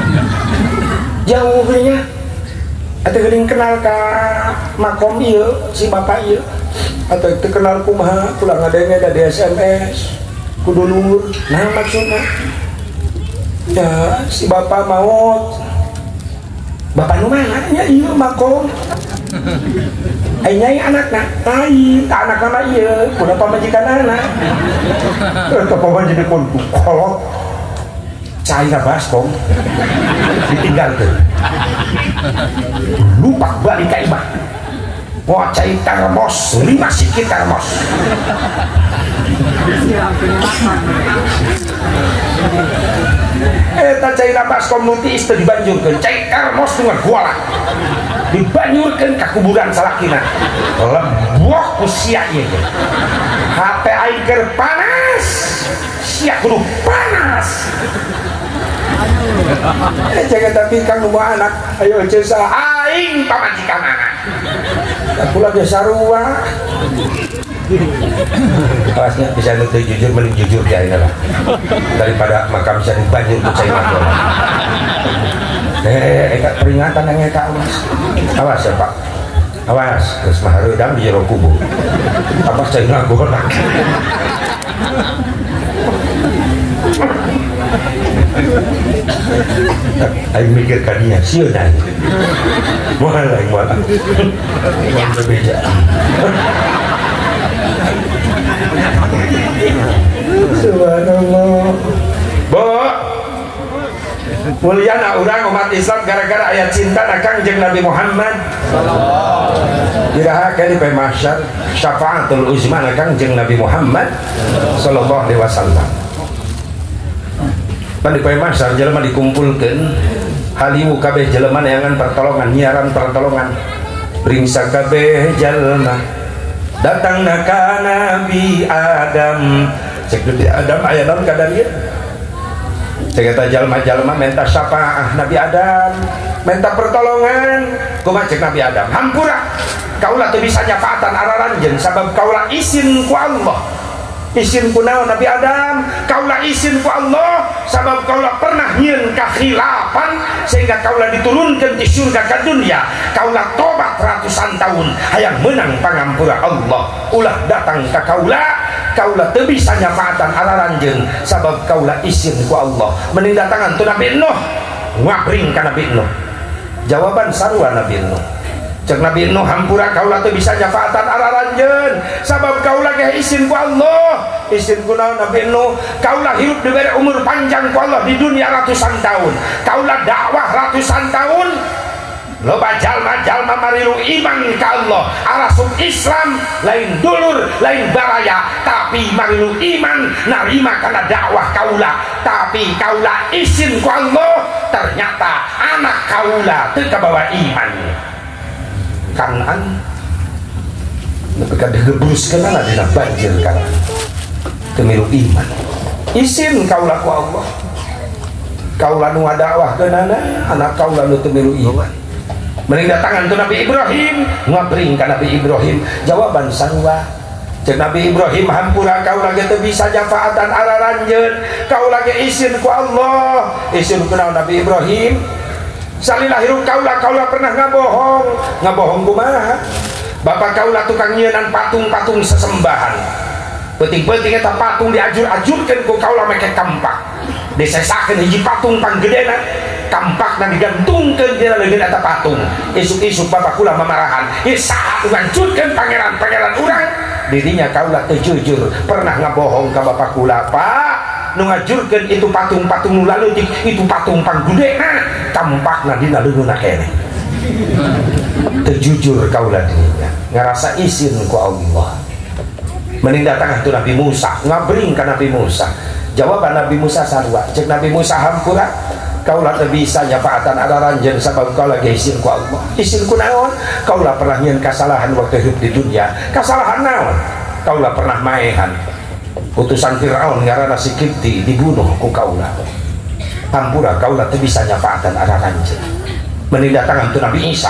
jauh nya atuh geuning kenal ka makom ieu si bapak ieu atuh teu kenal kumaha kula ngadenge da di S M S ku dulur nah maksudna ya si bapak maut bapak nu mana nya ieu makom ai nyai anakna lain tak anak nama ieu kudu pamajikanana teu pamajikan pun kolot cair baskom ditinggalkeun lupa balik ka imah mau cair termos lima sikit termos eta cair baskom nutis teu dibanjurkeun cair termos dengan guala dibanyurkeun ka kuburan salakina lebok ku sia ieu H P aing keur panas sia kudu panas jangan tapi kang nu anak ayo cesa aing pamajikanana aku lagi sarua alasnya bisa nutup jujur mending jujur ya ini lah daripada makam bisa dibanjur ku cai mah eh eka peringatan yang eka awas awas ya Pak awas geus mah hareudang di jero kubur awas cai ngagolak aing mikir ka dinya sieun aing moal aing moal moal berbeda subhanallah bo mulyana urang umat Islam gara-gara ayat cinta na Kangjeng Nabi Muhammad dirahakeun di mahsyar syafaatul uzma na Kangjeng Nabi Muhammad sallallahu alaihi wasallam pan di poe masar jelema dikumpulkeun halimu kabeh jelema neangan pertolongan nyiaran pertolongan bringsa kabeh jelema datang ka Nabi Adam cek Nabi Adam aya naon kadarieu cek eta jalma-jalma minta syafaah Nabi Adam minta pertolongan kumaha cek Nabi Adam hampura kaulah teu bisa nyafaatan araranjeun sabab kaulah izin ku Allah izin ku naon Nabi Adam kaulah izin ku Allah sabab kaulah pernah nyieun kakhilafan sehingga kaulah diturunkan di surga ke dunia kaulah tobat ratusan tahun hayang menang pangampura Allah ulah datang ke kaulah kaulah teu bisa nyafaatan araranjeun sabab kaulah izin ku Allah mending datangan tu Nabi Nuh ngabring ka Nabi Nuh jawaban sarua Nabi Nuh cek Nabi Nuh hampura kaulah teu bisa nyafaatan araranjeun sabab kaulah ge izin ku Allah izin ku naon Nabi Nuh kaulah hidup diberi umur panjang ku Allah di dunia ratusan tahun kaulah dakwah ratusan tahun loba jalma-jalma marilu iman ka Allah arasuk Islam lain dulur lain baraya tapi marilu iman narima kana dakwah kaulah tapi kaulah izin ku Allah ternyata anak kaulah teu kabawa iman Kanan nepika digebruskeun na dina banjir Kanan teu milu iman izin kaulah ku Allah kaulah nu ngadakwahkeunana anak kaulah nu teu milu iman mending datangan tu Nabi Ibrahim ngabring ka Nabi Ibrahim jawaban sarua cek Nabi Ibrahim hampura kaulah ge teu bisa nyafaatan araranjeun kaulah ge izin ku Allah izin ku Nabi Ibrahim salila hirup kaulah kaulah pernah ngabohong ngabohong kumaha bapak kaulah tukang nyieunnan patung-patung sesembahan penting-penting eta patung diajur-ajurkeun ku kaulah make kampak disesakeun hiji patung panggedena kampakna digantungkeun dina leungeun eta patung isuk-isuk bapak kula mamarahan ieu saha ngancurkeun pangeran-pangeran urang dirinya kaulah teu jujur pernah ngabohong ka bapak kula Pak nu ngajurkeun itu patung-patung nu lalu itu patung panggudena kampakna dina leungeunna keneh teu jujur kaulah dirinya ngarasa izin ku Allah mending datangan tu Nabi Musa ngabring ka Nabi Musa jawaban Nabi Musa sarua cek Nabi Musa hampura kaulah teu bisa nyafaatan araranjeun sabab kaulah ge izin ku Allah izin ku naon kaulah pernah nyieun kasalahan waktu hidup di dunia kasalahan naon kaulah pernah maehan utusan Firaun ngaranna si Kipti dibunuh ku kaulah hampura kaulah teu bisa nyafaatan araranjeun mending datangan tu Nabi Isa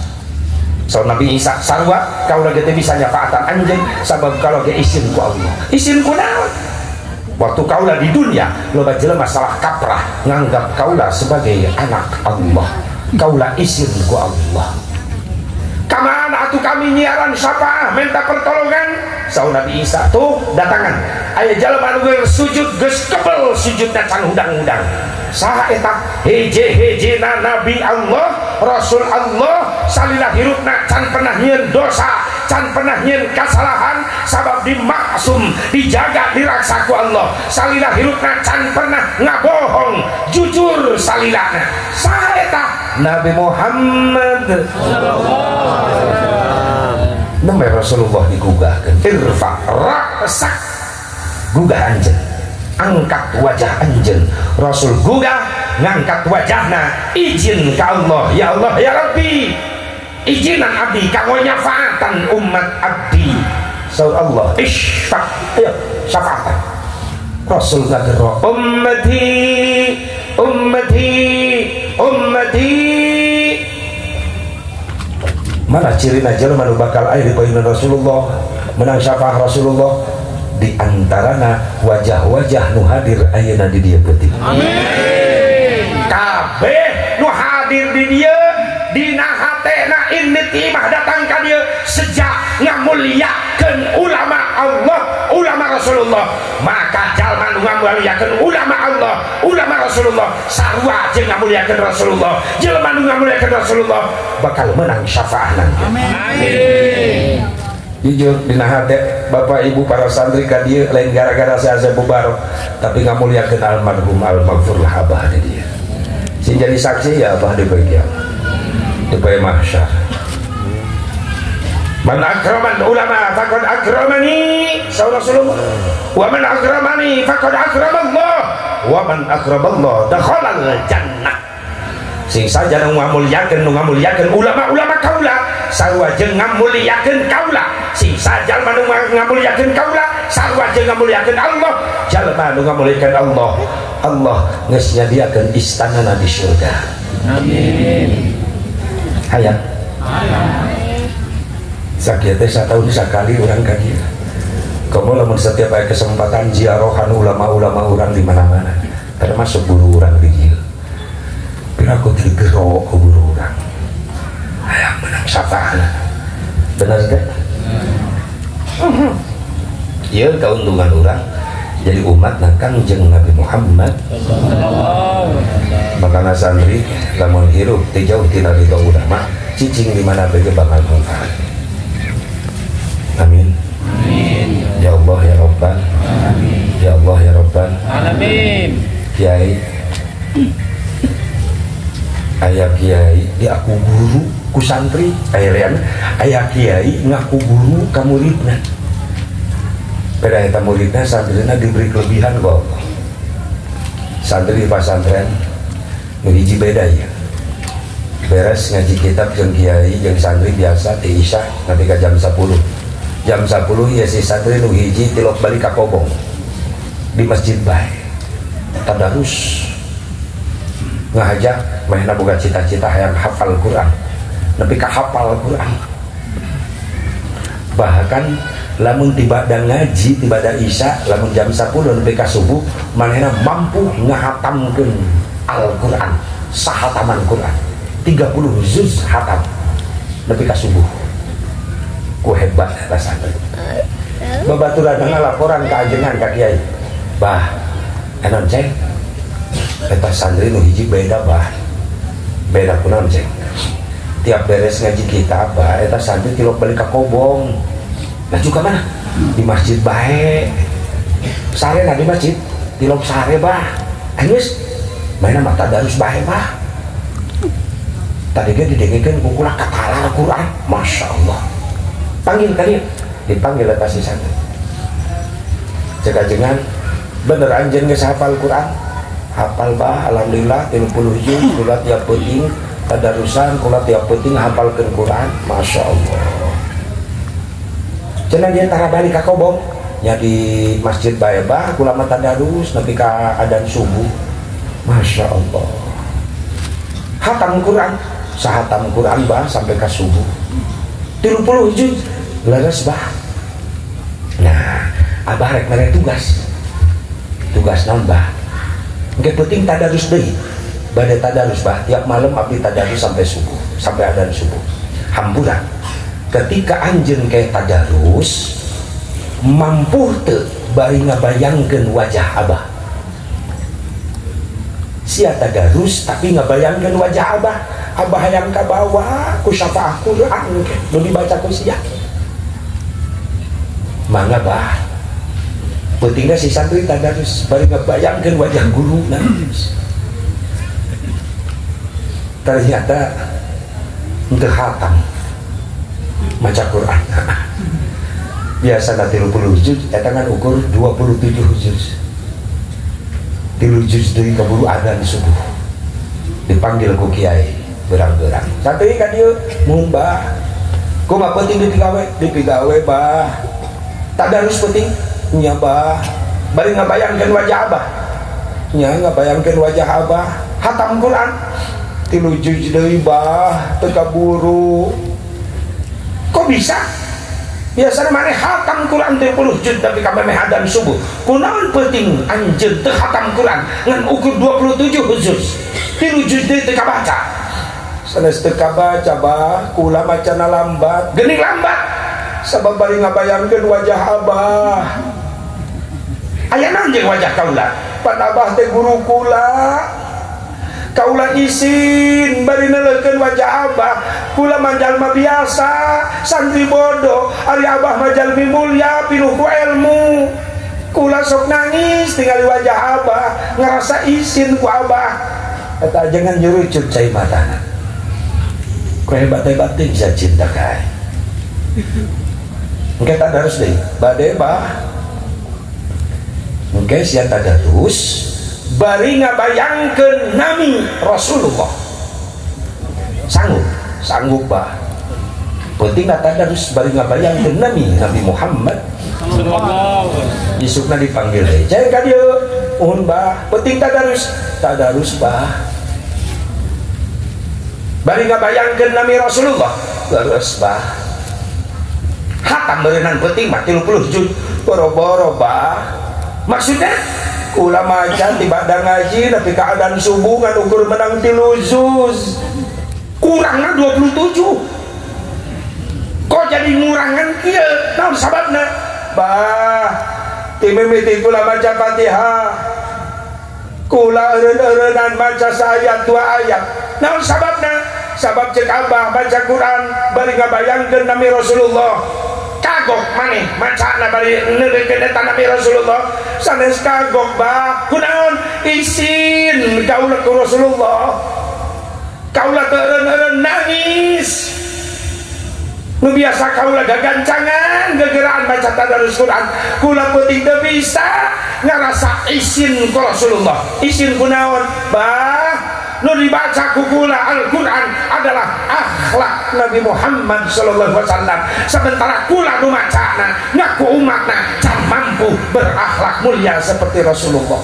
so Nabi Isa sarua kaulah ge teu bisa nyafaatan anjeun sabab kaulah ge izin ku Allah izin ku naon waktu kaulah di dunia loba jelema salah kaprah nganggap kaulah sebagai anak Allah kaulah izin ku Allah kamana atuh kami nyiaran syafaah minta pertolongan saur Nabi Isa tuh datangan aya jalma nu sujud geus kebel sujudna can hudang-hudang saha eta heje-hejena Nabi Allah Rasul Allah salila hirupna can pernah nyieun dosa can pernah nyieun kasalahan sabab dimaksum dijaga diraksa ku Allah salila hirupna can pernah ngabohong jujur salilana saha eta Nabi Muhammad sallallahu alaihi wasallam nama Rasulullah digugahkeun irfa ra'sak gugah anjeun angkat wajah anjeun Rasul gugah ngangkat wajahna izin ka Allah ya Allah ya Rabbi izinan abdi kanggo nyafaatan umat abdi saur Allah isfa ayo syafaatan Rasul ngagero ummati ummati ummati mana cirina jelema nu bakal aya di paeunan Rasulullah menang syafaah Rasulullah di antarana wajah-wajah nu hadir ayeuna di dieu peuting amin kabeh nu hadir di dieu dina hatena inniti mah datang ka dieu sejak ngamuliakeun ulama Allah ulama Rasulullah maka jalma nu ngamuliakeun ulama Allah ulama Rasulullah sarua jeung ngamuliakeun Rasulullah jelema nu ngamuliakeun Rasulullah bakal menang syafaat nanti amin jujur dina hate bapak ibu para santri ka dieu lain gara-gara saya bubar tapi ngamuliakeun almarhum al-maghfur lah abah di dieu sing jadi saksi ya abah di bagian di bae mahsyar Man akraman ulama faqad akramani Rasulullah wa man akramani faqad akramallah wa man akramallah dakhalal jannah. Sing saja nu ngamulyakeun nu ngamulyakeun ulama-ulama kaula sarua jeung ngamulyakeun kaula. Sing saja nu ngamulyakeun kaula sarua jeung ngamulyakeun Allah. Jalma nu ngamulyakeun Allah, Allah geus nyadiakeun istanana di surga. Amin. Hayang. Amin. Sakit teh satahun sekali orang ka dieu. Kamu lamun setiap aya kesempatan ziarahan ulama-ulama orang di mana-mana, termasuk guru orang di dieu. Pira ku digero ku guru orang. Hayang menang syafaatna. Benar teh? Heeh. Ieu keuntungan orang jadi umat Kangjeng Nabi Muhammad sallallahu alaihi wasallam. Makana santri lamun hirup teh jauh tina ridho ulama, cicing di mana bege bakal manfaat. Amin. Amin. Ya Allah ya Rabbal. Amin. Ya Allah ya Rabbal. Amin. Kiai, ayah kiai di aku guru ku santri, ayah ayah kiai ngaku guru ka muridna. Pada eta muridna santrina diberi kelebihan kok. Santri di pesantren nu hiji beda ya. Beres ngaji kitab jeung kiai jeung santri biasa ti isya nanti ka jam sepuluh. Jam sepuluh ya si santri nu hiji tilok balik ka kobong di masjid bae tadarus ngajak mainna boga cita-cita hayang hafal Quran nepi ka hafal Quran. Bahkan lamun tiba dan ngaji tiba da isya lamun jam sepuluh nepi ka subuh manehna mampu ngahatamkeun Al-Quran sahataman Quran tiga puluh juz hatam nepi ka subuh. Ku hebat eta santri. Babaturan ngalaporan ka ajengan ka kiai. Bah, enon ceng. Eta santri nu hiji beda bah. Beda kunaon ceng. Tiap beres ngaji kitab bah, eta santri tilok balik ka kobong. Laju ka mana? Di masjid bae. Sarena di masjid, tilok sare bah. Geus mainna mata darus bae bah. Tadi ge didengekeun ku kula katalar Al-Qur'an. Masyaallah. Panggil kalian, dipanggil oleh si santri. Cekajengan bener anjeun geus hafal Quran, hafal bah alhamdulillah tilu puluh juz kula tiap peuting tadarusan kula tiap peuting hafalkeun Quran, masya Allah. Cenah dia tara balik ka kobong nya di masjid bae bah kula mah tadarus nepi ka adzan subuh, masya Allah. Hatam Quran, sahatam Quran bah sampai ka subuh. tilu puluh juz leres bah. Nah, abah rek mere tugas. Tugas naon bah? Engke penting tadarus deui. Bade tadarus bah tiap malam abdi tadarus sampai subuh, sampai adzan subuh. Hampura. Ketika anjeun ke tadarus mampu teu bari ngabayangkeun wajah abah. Sia tadarus tapi ngabayangkeun wajah abah. Abah yang kabawa ku syafaah Quran nu dibaca ku sia. Mangga bah. Pentingna si santri tadarus bari ngabayangkeun wajah guru nangis. Ternyata teu hatam maca Quran. Biasana tilu puluh juz eta kan ukur dua puluh tujuh juz. Tilu juz deui kaburu adzan subuh. Dipanggil ku kiai berang-berang. Santri ka dieu mun bah. Kumaha penting di pigawe? Di pigawe bah. Tadarus penting nya bah. Bari ngabayangkeun wajah abah. Nya ngabayangkeun wajah abah. Hatam Quran tilu juz deui bah teu kaburu. Kok bisa? Biasana maneh hatam Quran tilu puluh juz tapi ka memeh adzan subuh. Kunaon penting anjeun teu hatam Quran ngan ukur dua puluh tujuh juz. Tilu juz deui teu kabaca. Sanes teu kabaca bah, kula macana lambat. Geuning lambat. Sabab bari ngabayangkeun wajah abah. Aya naon jeung wajah kaula? Pan abah teh guru kula. Kaula isin bari neleukeun wajah abah. Kula manjalma biasa, santri bodoh. Ari abah mah jalmi mulya pinuh ku ilmu. Kula sok nangis tinggali wajah abah, ngerasa isin ku abah. Eta jangan jurucut cai matana. Ku hebat-hebat bisa cinta kae. engke tadarus deui bade bah engke sia tadarus bari ngabayangkeun nami Rasulullah sanggup sanggup bah penting tadarus bari ngabayangkeun nami Nabi Muhammad isukna dipanggil deui cai ka dieu mohon bah penting tadarus tadarus bah bari ngabayangkeun nami Rasulullah terus bah hatam berenang penting mah tilu puluh juz boro-boro bah maksudnya kula macan tiba-tiba ngaji tapi keadaan subuh ngan ukur menang tilu juz kurangnya dua puluh tujuh kok jadi ngurangan kieu naon sababna bah timimiti kula maca Fatihah kula eureun-eureunnan maca saayat dua ayat naon sababna sabab cek abah baca Quran bari ngabayangkeun nami Rasulullah kagok maneh macana bari neureunkeun eta nami Rasulullah sanes kagok bah kunaon isin kaula ku Rasulullah kaula teu eureun-eureun nangis nu biasa kaula gagancangan gegeraan baca tadarus Quran kula peuting teu bisa ngarasa isin ku Rasulullah isin kunaon bah nu dibaca ku kula Al-Quran adalah akhlak Nabi Muhammad sallallahu alaihi wasallam sementara kula nu macana ngaku umatna can mampu berakhlak mulia seperti Rasulullah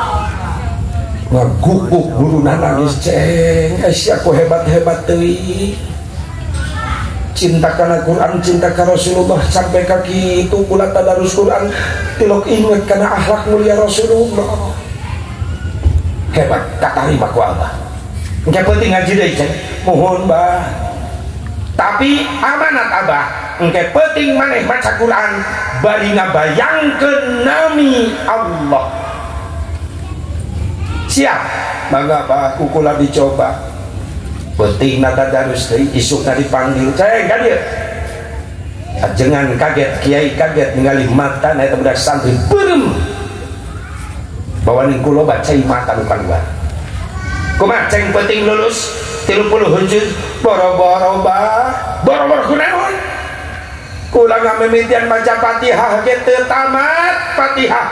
ngaguguk guruna nangis ceng sia ku hebat-hebat teuing cinta kana Quran cinta ka Rasulullah sampai ka kitu kula tadarus Quran tilok inget kana akhlak mulia Rasulullah hebat katarima ku abah engke penting ngaji deui cek mohon bah tapi amanat abah engke penting maneh maca Quran bari ngabayangkeun nami Allah siap mangga bah kukula dicoba penting na tadarus deui isukna dipanggil cek ka dieu ajengan kaget kiai kaget ningali mata na eta budak santri beureum bawaning kula baca mata nu kaluar kumaha ceng penting lulus tilu puluh juz boro-boro bah boro-boro kunaon kula ngamimitian baca Fatihah ge teu tamat Fatihah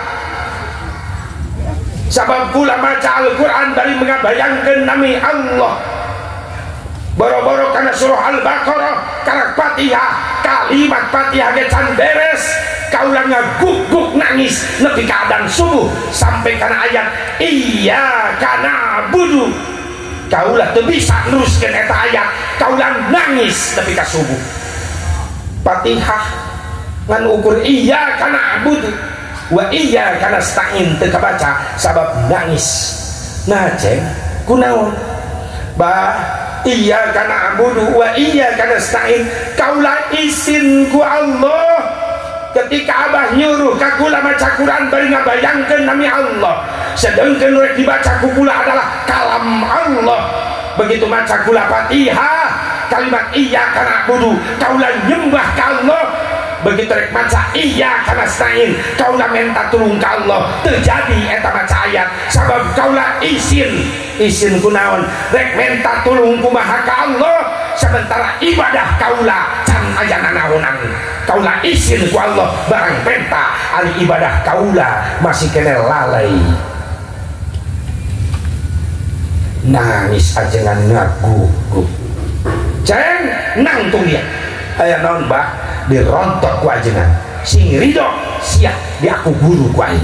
sabab kula maca Al-Quran bari mengabayangkeun nami Allah boro-boro kana surah Al-Baqarah kana Fatihah kalimat Fatihah ge can beres kaula ngaguguk nangis nepi ka adzan subuh sampai kana ayat iyyaka na'budu kaula teu bisa neruskeun eta ayat kaula nangis nepi ka subuh Fatihah ngan ukur iyyaka na'budu wa iyyaka nasta'in teu kabaca sabab nangis nah ceng kunaon bah iyyaka na'budu wa iyyaka nasta'in kaula isin ku Allah ketika abah nyuruh kakula maca Quran bari ngabayangkeun nami Allah sedangkan rek dibaca kukula adalah kalam Allah begitu maca kula Fatihah kalimat iyyaka na'budu kaula nyembah ka Allah begitu rek maca iyyaka nasta'in kaula minta tulung ka Allah terjadi eta maca ayat sabab kaula isin isin kunaon rek minta tulung kumaha ka Allah sementara ibadah kaula can aya nanaonan kaula isin ku Allah barang penta ari ibadah kaula masih kene lalai nangis ajengan ngaguguk ceng nangtung dia aya naon bah dirontok ku ajengan sing ridho siap di aku guru ku aing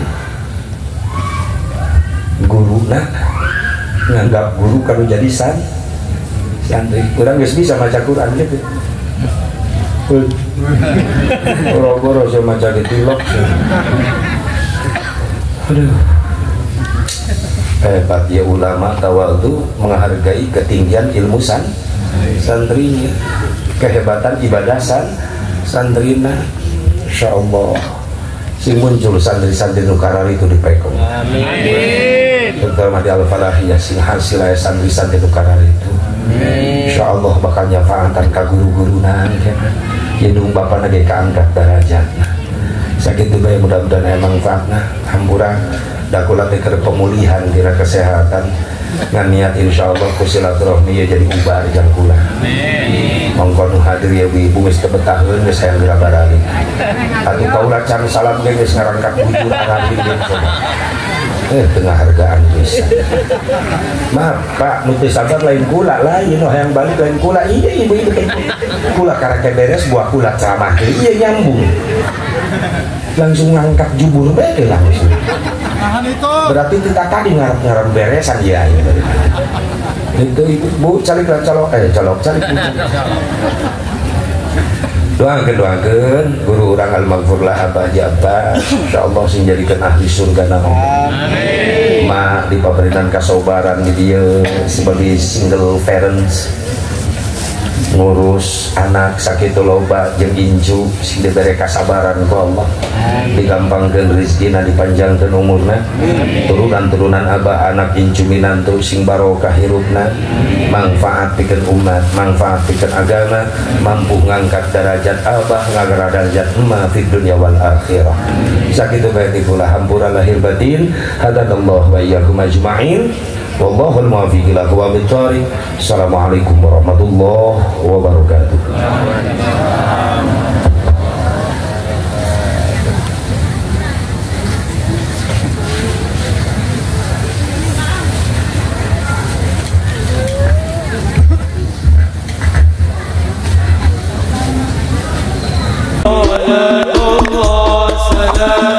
guruna nganggap guru kalau jadi san santri kurang geus bisa maca Quran gitu boro-boro saya maca ditilok aduh hebat ya ulama tawadu menghargai ketinggian ilmu san santrinya kehebatan ibadah san santrina insyaallah sing muncul santri-santri nu karar itu di Pekong amin terutama di Al-Falahiyah sing hasil aya santri-santri nu karar itu insyaallah bakal nyafaatan ka guru-guruna indung bapana ge kaangkat derajatna sakitu bae mudah-mudahan aya manfaatna hampura da kula teh keur pemulihan dina kesehatan ngan niat insyaallah ku silaturahmi ya jadi ubar jang kula mongko nu hadir ya ibu geus teu betaheun geus hayang dirabarani atuh kaula can salam ge geus ngarangkat bujur arabin eh tengah hargaan bisa maaf pak nuti sabar lain kula lain oh yang balik lain kula iya ibu-ibu kula karake beres buah kula ceramah iya nyambung langsung ngangkat jubur beke langsung berarti kita tadi ngarep-ngarep beresan ya itu ibu bu calik calok eh calok calik doakan doakan guru orang al-maghfurlah abah jabah insyaallah sing jadikan ahli surga naon mak di paberinan kasobaran dia sebagai single parents ngurus anak sakit loba jeung inju sing dibere kasabaran ku Allah digampangkeun rezekina dipanjangkeun umurna turunan-turunan abah anak inju minantu sing barokah hirupna manfaat pikeun umat manfaat pikeun agama mampu ngangkat derajat abah ngagara derajat emak fid dunya wal akhirah sakitu bae pula hampura lahir batin hadanallahu wa iyyakum ajmain wallahul muwaffiq ila aqwamit thoriq. Assalamualaikum warahmatullahi wabarakatuh. Allah salam